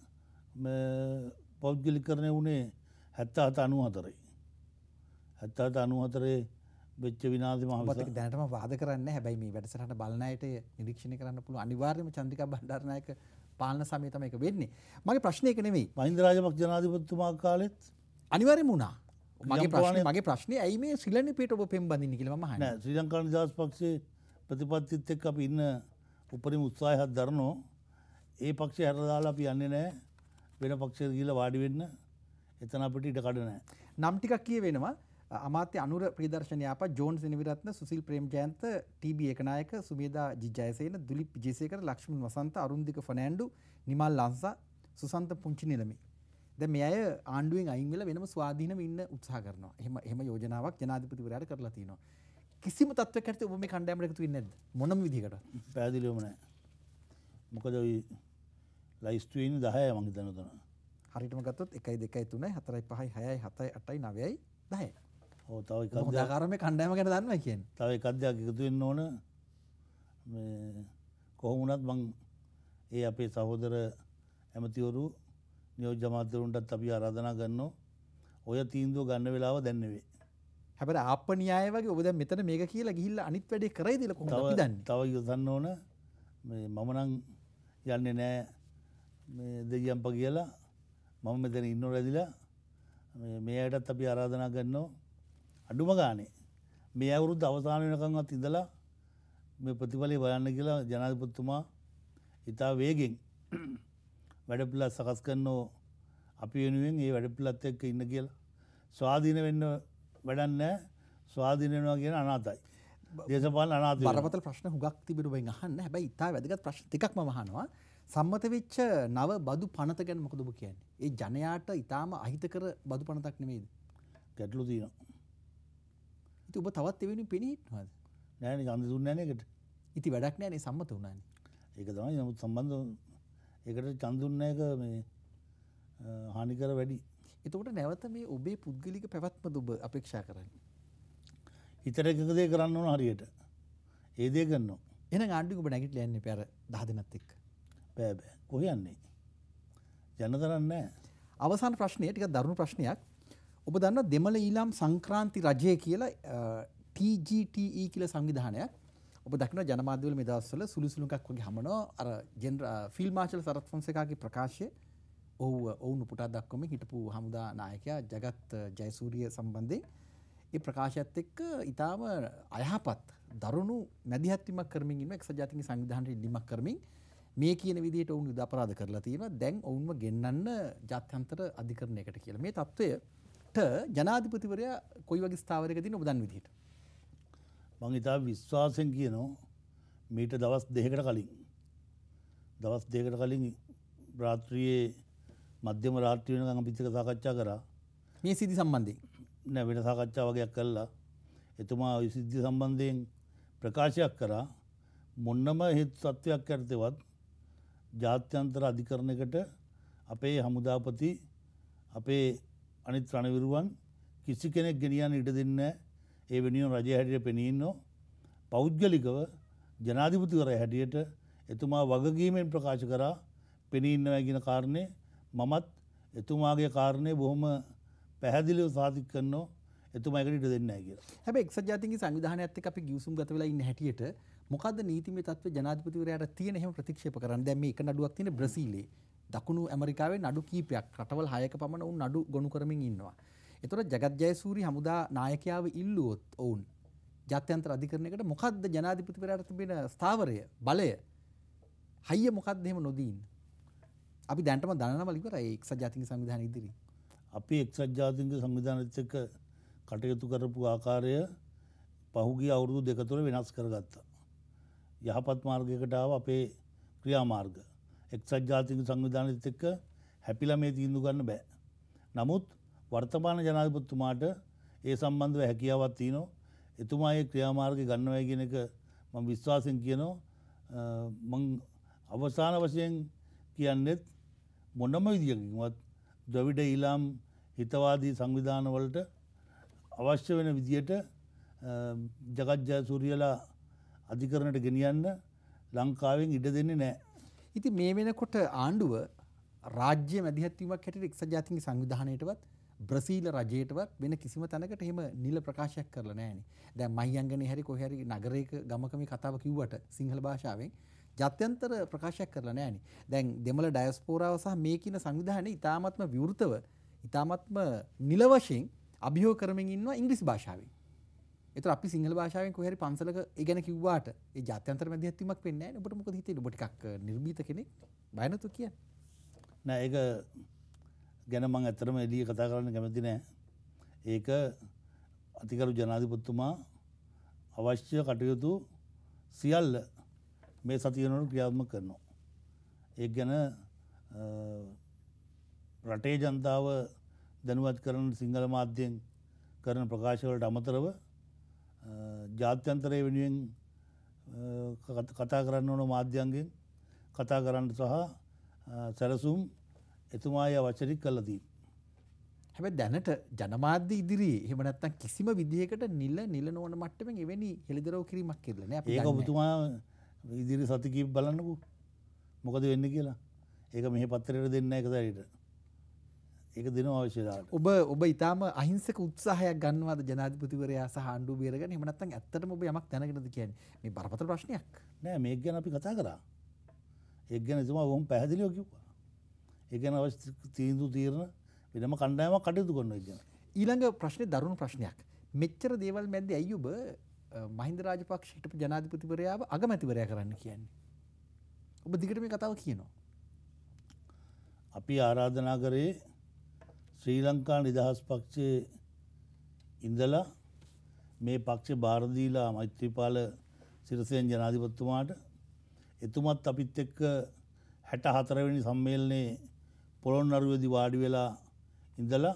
පෞද්ගලිකකරණය වුණේ හැත්තෑ හත අනූහතරේ. හැත්තෑ හත අනූහතරේ වෙච්ච විනාශෙ මහ විශාල. ඔබත් දැනටම වාද කරන්නේ නැහැ. හැබැයි මේ වැඩසටහන බලන අයට නිරීක්ෂණය කරන්න පුළුවන් අනිවාර්යයෙන්ම චන්ද්‍රිකා බණ්ඩාරනායක පාලන සමය තමයි ඒක වෙන්නේ. මගේ ප්‍රශ්නේ ඒක නෙවෙයි. මහින්ද රාජපක්ෂ ජනාධිපතිතුමා කාලෙත් අනිවාර්යයෙන්ම වුණා. මගේ ප්‍රශ්නේ මගේ ප්‍රශ්නේ ඇයි මේ ශ්‍රීලංකේට ඔබ පෙම් බඳින්නේ කියලා මම අහන්නේ. නෑ ශ්‍රී ලංකා නිදහස් පක්ෂයේ ප්‍රතිපත්තිත් එක්ක අපි ඉන්න උපරිම උත්සාහයක් දරනෝ. ඒ පක්ෂය හැරලා දාලා අපි යන්නේ නෑ. වෙන පක්ෂයකට ගිහිල්ලා වාඩි වෙන්න. එතන අපිට ඉඩ කඩ නෑ. නම් ටිකක් කියවෙනවා. අමාත්‍ය Anura Priyadarshana Yapa John Seneviratne Susil Premajayantha T B Ekanayake Sumedha Jayasena Duleep Wijesekara Lakshman Wasantha Arundika Fernando Nimal Lanza Susantha Punchinilame. දැන් මේ අය ආණ්ඩුවෙන් අයින් වෙලා වෙනම ස්වාධීනව ඉන්න උත්සාහ කරනවා. එහෙම එහෙම යෝජනාවක් ජනාධිපතිවරයාට කරලා තියෙනවා. කිසිම තත්ත්වයක හරි ඔබ මේ කණ්ඩායමට එකතු වෙන්නේ නැද්ද? මොනම විදිහකට? පැහැදිලිවම නැහැ. මොකද ওই ලයිස්ට් වෙන්නේ දහය මං හිතන උතන. හරියටම ගත්තොත් එකයි දෙකයි තුනයි හතරයි පහයි හයයි හතයි අටයි නවයයි දහයයි. ඔව් තව එකක් හොඳාකාරව මේ කණ්ඩායම ගැන දන්නවා කියන්නේ. තව එකක් දෙයක් එකතු වෙන්න ඕන. මේ කොහොම වුණත් මං ඒ අපේ සහෝදර ඇමතිවරු නියෝජ්‍ය අමාත්‍යවරුන්ටත් අපි ආරාධනා කරනවා. ඔය තීන්දුව ගන්න වෙලාව දැන් නෙවෙයි. හැබැයි ආප්ප න්‍යාය වගේ ඔබ දැන් මෙතන මේක කියලා ගිහිල්ලා අනිත් වැඩේ කරයිද කියලා කොහොමද අපි දන්නේ? තව ඉවසන්න ඕන. මේ මම නම් යන්නේ නැහැ මේ දෙයියන්ප කියලා. මම මෙතන ඉන්නව රැදිලා මේ මේ අයටත් අපි ආරාධනා කරනවා. අඩුම ගානේ මේ අවුරුද්ද අවසාන වෙනකන්වත් ඉඳලා මේ ප්‍රතිඵලය බලන්න කියලා ජනාධිපතිතුමා ඉතා වේගෙන් වැඩපිළිවෙල සකස් කරනෝ අපි වෙනුවෙන් ඒ වැඩපිළිවෙලත් එක්ක ඉන්න කියලා. ස්වාධීන වෙන්න වැඩක් නැහැ. ස්වාධීන වෙනවා කියන අනාතයි. දේශපාලන අනාතයි. බරපතල ප්‍රශ්න හුඟක් තිබුණු බෙන් අහන්න. හැබැයි ඉතා වැදගත් ප්‍රශ්න ටිකක් මම අහනවා. සම්මත වෙච්ච නව බදු පනත ගැන මොකද ඔබ කියන්නේ? ඒ ජනයාට ඉතාම අහිතකර බදු පනතක් නෙමෙයිද? ගැටලු තියෙනවා. ඉතින් ඔබ තවත් එවෙනුවෙන් පෙනී හිටනවාද? නෑනේ ඡන්ද දුන්නේ නෑනේ ඒකට. ඉතින් වැඩක් නෑනේ සම්මත වුණානේ. ඒක තමයි නමුත් සම්බන්ධ ඒකට ඡන්ද දුන්නේ එක මේ හානිකර වැඩි. එතකොට නැවත මේ ඔබේ පුද්ගලික පැවැත්මද ඔබ අපේක්ෂා කරන්නේ? හිතට එකක දේ කරන්න ඕන හරියට. ඒ දේ කරනවා. එහෙනම් ආණ්ඩුවෙන් ඔබ නැගිටලා යන්නේ පෙර දහ දිනත් එක්ක. බෑ බෑ. කොහේ යන්නේ? ජනතරන් නෑ. අවසාන ප්‍රශ්නය ටිකක් දරුණු ප්‍රශ්නයක්. ඔබ දන්නවා දෙමළ ඊළාම් සංක්‍රාන්ති රජය කියලා ටී ජී ටී ඊ කියලා සංවිධානයක්. ඔබ දකිනවා ජනමාධ්‍යවල මේ දවස්වල සුළු සුළුකක් වගේ හමනවා අර ෆීල්ඩ් මාර්ෂල් සරත් ෆොන්සේකාගේ ප්‍රකාශය. ඔව් ඔවුන් උපුටා දක්වමින් හිටපු හමුදා නායකයා ජගත් ජයසූරිය සම්බන්ධයෙන් ඒ ප්‍රකාශයත් එක්ක ඊටාම අයහපත් දරුණු මැදිහත් වීමක් කරමින් ඉන්න එක්සත් ජාතීන්ගේ සංවිධානයේ ඉල්ලීමක් කරමින් මේ කියන විදිහට ඔවුන් යුද අපරාධ කරලා තියෙනවා. දැන් ඔවුන්ව ගෙන්නන්න ජාත්‍යන්තර අධිකරණයකට කියලා. මේ තත්ත්වයට ජනාධිපතිවරයා කොයි වගේ ස්ථාවරයකදී ඔබ දන්න විදිහට? මම ඉතා විශ්වාසයෙන් කියනවා මීට දවස් දෙකකට කලින් දවස් දෙකකට කලින් රාත්‍රියේ මධ්‍යම රාත්‍රිය වෙනකන් අපිත් එක්ක සාකච්ඡා කරා. මේ සිද්ධි සම්බන්ධයෙන් නෑ වෙන සාකච්ඡා වගේක් කළා. එතුමා ওই සිද්ධි සම්බන්ධයෙන් ප්‍රකාශයක් කරා. මොන්නම හේතු තත්ත්වයක් යටතේවත් ජාත්‍යන්තර අධිකරණයකට අපේ හමුදාපති අපේ අනිත් රණවිරුවන් කිසි කෙනෙක් ගෙනියන්න ඉඩ දෙන්නේ නැහැ. ඒ වෙනුවෙන් රජය හැටියට පෙනී ඉන්නෝ. පෞද්ගලිකව ජනාධිපතිවරයා හැටියට එතුමා වගකීමෙන් ප්‍රකාශ කරා පෙනී ඉන්නවා කියන කාරණේ මමත් එතුමාගේ කාරණය බොහොම පැහැදිලිව සාතික කරනවා එතුමා ඒකට ඉඩ දෙන්නේ නැහැ කියලා. හැබැයි එක්සත් ජාතීන්ගේ සංවිධානයත් එක්ක අපි ගිවිසුම් ගත වෙලා ඉන්න හැටියට මොකද්ද නීතිමය තත්ත්වය ජනාධිපතිවරයාට තියෙන එහෙම ප්‍රතික්ෂේප කරන්න? දැන් මේ එක නඩුවක් තියෙන බ්‍රසීලයේ, දකුණු ඇමරිකාවේ නඩු කීපයක්, රටවල් හයක පමණ උන් නඩු ගොනු කරමින් ඉන්නවා. ඒතකොට ජගත් ජයසූරි හමුදා නායකයාව ඉල්ලුවොත් ඔවුන් ජාත්‍යන්තර අධිකරණයකට මොකද්ද ජනාධිපතිවරයාට තිබෙන ස්ථාවරය, බලය? හයිය මොකද්ද එහෙම නොදීන්? අපි දැන්ටම දනනවල ඉවරයි එක්සත් ජාතීන්ගේ සංවිධානය ඉදිරි. අපි එක්සත් ජාතීන්ගේ සංවිධානයත් එක්ක කටයුතු කරපු ආකාරය පහුගිය අවුරුදු දෙක තුන වෙනස් කරගත්තා. යහපත් මාර්ගයකට ආව අපේ ක්‍රියාමාර්ග. එක්සත් ජාතීන්ගේ සංවිධානයත් එක්ක හැපිලා මේ තීන්දුව ගන්න බෑ. නමුත් වර්තමාන ජනාධිපතිතුමාට ඒ සම්බන්ධව හැකියාවක් තියෙනවා. එතුමා ඒ ක්‍රියාමාර්ගය ගන්නවා කියන එක මම විශ්වාසයෙන් කියනවා. මම අවසාන වශයෙන් කියන්නේත් මොනම විදියකින්වත් ද්‍රවිඩ ඊළාම් හිතවාදී සංවිධාන වලට අවශ්‍ය වෙන විදියට ජගත් ජයසූරියලා අධිකරණයට ගෙනියන්න ලංකාවෙන් ඉඩ දෙන්නේ නැහැ. ඉතින් මේ වෙනකොට ආණ්ඩුව රාජ්‍ය මැදිහත්වීමක් හැටියට එක්සත් ජාතීන්ගේ සංවිධානයටවත් බ්‍රසීල රජයටවත් වෙන කිසිම තැනකට එහෙම නිල ප්‍රකාශයක් කරලා නැහැනේ. දැන් මහියංගනේ හැරි කොහේ හරි නගරයක ගමක මේ කතාව කිව්වට සිංහල භාෂාවෙන් ජාත්‍යන්තර ප්‍රකාශයක් කරලා නැහැනේ. දැන් දෙමළ ඩයස්පෝරාව සහ මේ කියන සංවිධානයේ ඉතාමත්ම විවෘතව ඉතාමත්ම නිල වශයෙන් අභියෝග කරමින් ඉන්නවා ඉංග්‍රීසි භාෂාවෙන්. ඒතර අපි සිංහල භාෂාවෙන් කොහේ හරි පන්සලක ඒ ගැන කිව්වාට ඒ ජාත්‍යන්තර මැදිහත්වීමක් වෙන්නේ නැහැ නේ. ඔබට මොකද හිතෙන්නේ? ඔබ ටිකක් නිර්භීත කෙනෙක්. බය නැතුව කියන්න. නෑ ඒක ගැන මම ඇත්තටම එළිය කතා කරන්න කැමති නෑ. ඒක අතිගරු ජනාධිපතිතුමා අවශ්‍ය කටයුතු සියල්ල මේ සතිය වෙනකොට ක්‍රියාත්මක කරනවා. ඒක ගැන රටේ ජනතාව දැනුවත් කරන සිංහල මාධ්‍යයෙන් කරන ප්‍රකාශ වලට අමතරව ජාත්‍යන්තරය වෙනුවෙන් කතා කරන්න ඕන මාධ්‍යයන්ගෙන් කතා කරන්න සහ සැලසුම් එතුමායි අවශ්‍යටි කළා තියෙනවා. හැබැයි දැනට ජනමාධ්‍ය ඉදිරියේ එහෙම නැත්නම් කිසිම විදිහකට නිල නිල නොවන මට්ටමින් එවැනි හෙළිදරව් කිරීමක් කරලා නෑ. අපි ඒක ඔබතුමා ඉදිරි සති කීප බලන්නකෝ මොකද වෙන්නේ කියලා. ඒක මෙහි පත්තරයට දෙන්නේ නැහැ එක සැරේට. ඒක දෙනවා අවශ්‍යතාවට. ඔබ ඔබ ඊටාම අහිංසක උත්සාහයක් ගන්නවාද ජනාධිපතිවරයා සහ ආණ්ඩුව බේරගන්න? එහෙම නැත්නම් ඇත්තටම ඔබ යමක් දැනගෙනද කියන්නේ? මේ බරපතල ප්‍රශ්නයක්. නෑ මේක ගැන අපි කතා කරා. ඒක ගැන එතුමා බොහොම පැහැදිලිව කිව්වා. ඒ ගැන අවශ්‍ය තීන්දුව తీරන වෙනම කණ්ඩායමක් කටයුතු කරනවා කියන. ඊළඟ ප්‍රශ්නේ දරුණු ප්‍රශ්නයක්. මෙච්චර දේවල් මැද්දේ ඇයි ඔබ මහින්ද රාජපක්ෂ හිටපු ජනාධිපතිවරයාව අගමැතිවරයා කරන්න කියන්නේ? ඔබ දිගට මේ කතාව කියනවා. අපි ආරාධනා කරේ ශ්‍රී ලංකා නිදහස් පක්ෂයේ ඉඳලා මේ පක්ෂේ බාර දීලා මෛත්‍රීපාල සිරිසේන ජනාධිපතිතුමාට එතුමත් අපිත් එක්ක හැට හතර වෙනි සම්මේලනයේ පොළොන්නරුවේදී වාඩි වෙලා ඉඳලා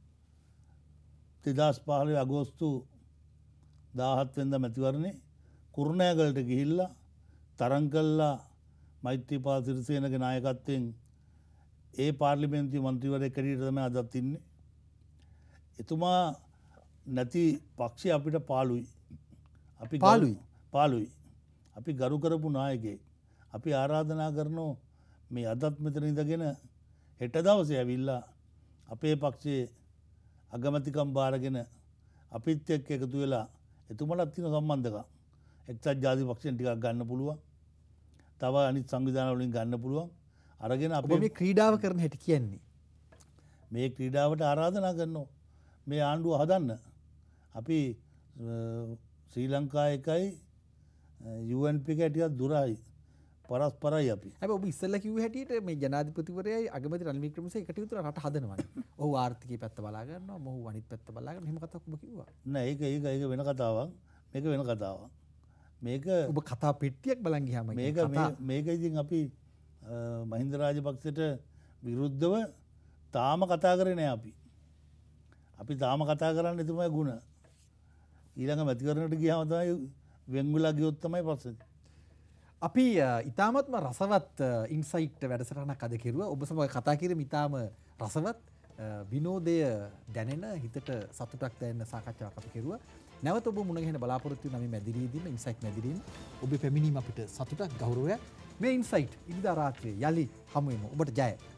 දෙදාස් පහළොව අගෝස්තු දාහත් වෙනිදා මැතිවරණේ කුරුණෑගලට ගිහිල්ලා තරං කළා මෛත්‍රීපාල සිරිසේනගේ නායකත්වයෙන් ඒ පාර්ලිමේන්තු මන්ත්‍රීවරයෙක් කැටියට තමයි අදත් ඉන්නේ. එතුමා නැති පක්ෂය අපිට පාළුයි. අපි පාළුයි පාළුයි. අපි ගරු කරපු නායකයෙක්. අපි ආරාධනා කරනවා මේ අදත් මෙතන ඉඳගෙන හෙට දවසේ ඇවිල්ලා අපේ පක්ෂයේ අගමැතිකම් බාරගෙන අපිත් එක්ක එකතු වෙලා එතුමාලත් තියෙන සම්බන්ධකම් එක්සත් ජාතික පක්ෂයෙන් ටිකක් ගන්න පුළුවන්. තව අනිත් සංවිධාන වලින් ගන්න පුළුවන්. අරගෙන අපේ මේ ක්‍රීඩාව කරන හැටි කියන්නේ. මේ ක්‍රීඩාවට ආරාධනා කරනවා මේ ආණ්ඩුව හදන්න. අපි ශ්‍රී ලංකා එකයි යූ එන් පී එක ටිකක් දුරයි. පරස්පරයි අපි. හැබැයි ඔබ ඉස්සෙල්ලා කිව්ව හැටියට මේ ජනාධිපතිවරයයි අගමැති රනිල් වික්‍රමසිංහ එකට විතර රට හදනවානේ. ඔහු ආර්ථිකයේ පැත්ත බලා ගන්නවා, මොහු අනිත් පැත්ත බලා ගන්නවා. එහෙම කතාවක් ඔබ කිව්වා. නෑ ඒක ඒක ඒක වෙන කතාවක්. මේක වෙන කතාවක්. මේක ඔබ කතා පෙට්ටියක් බලන් ගියාම මේක මේක ඉතින් අපි මහින්ද රාජපක්ෂට විරුද්ධව තාම කතා කරේ නෑ අපි. අපි තාම කතා කරන්නේ එතුමාගේ ගුණ. ඊළඟ මැතිවරණයට ගියාම තමයි වෙන් වෙලා ගියොත් තමයි ප්‍රශ්නේ. අපි ඉතාමත්ම රසවත් ඉන්සයිට් වැඩසටහනක් අද කෙරුවා. ඔබ සමග කතා කිරීම ඉතාම රසවත්, විනෝදය දැනෙන, හිතට සතුටක් දැනෙන සාකච්ඡාවක් අපි කෙරුවා. නැවත ඔබ මුණ ගැහෙන බලාපොරොත්තු වෙන මේ මැදිරියේදීම ඉන්සයිට් මැදිරියෙන් ඔබේ පැමිණීම අපිට සතුටක්, ගෞරවයක්. මේ ඉන්සයිට් ඉරිදා රාත්‍රියේ යලි හමු වෙමු. ඔබට ජය.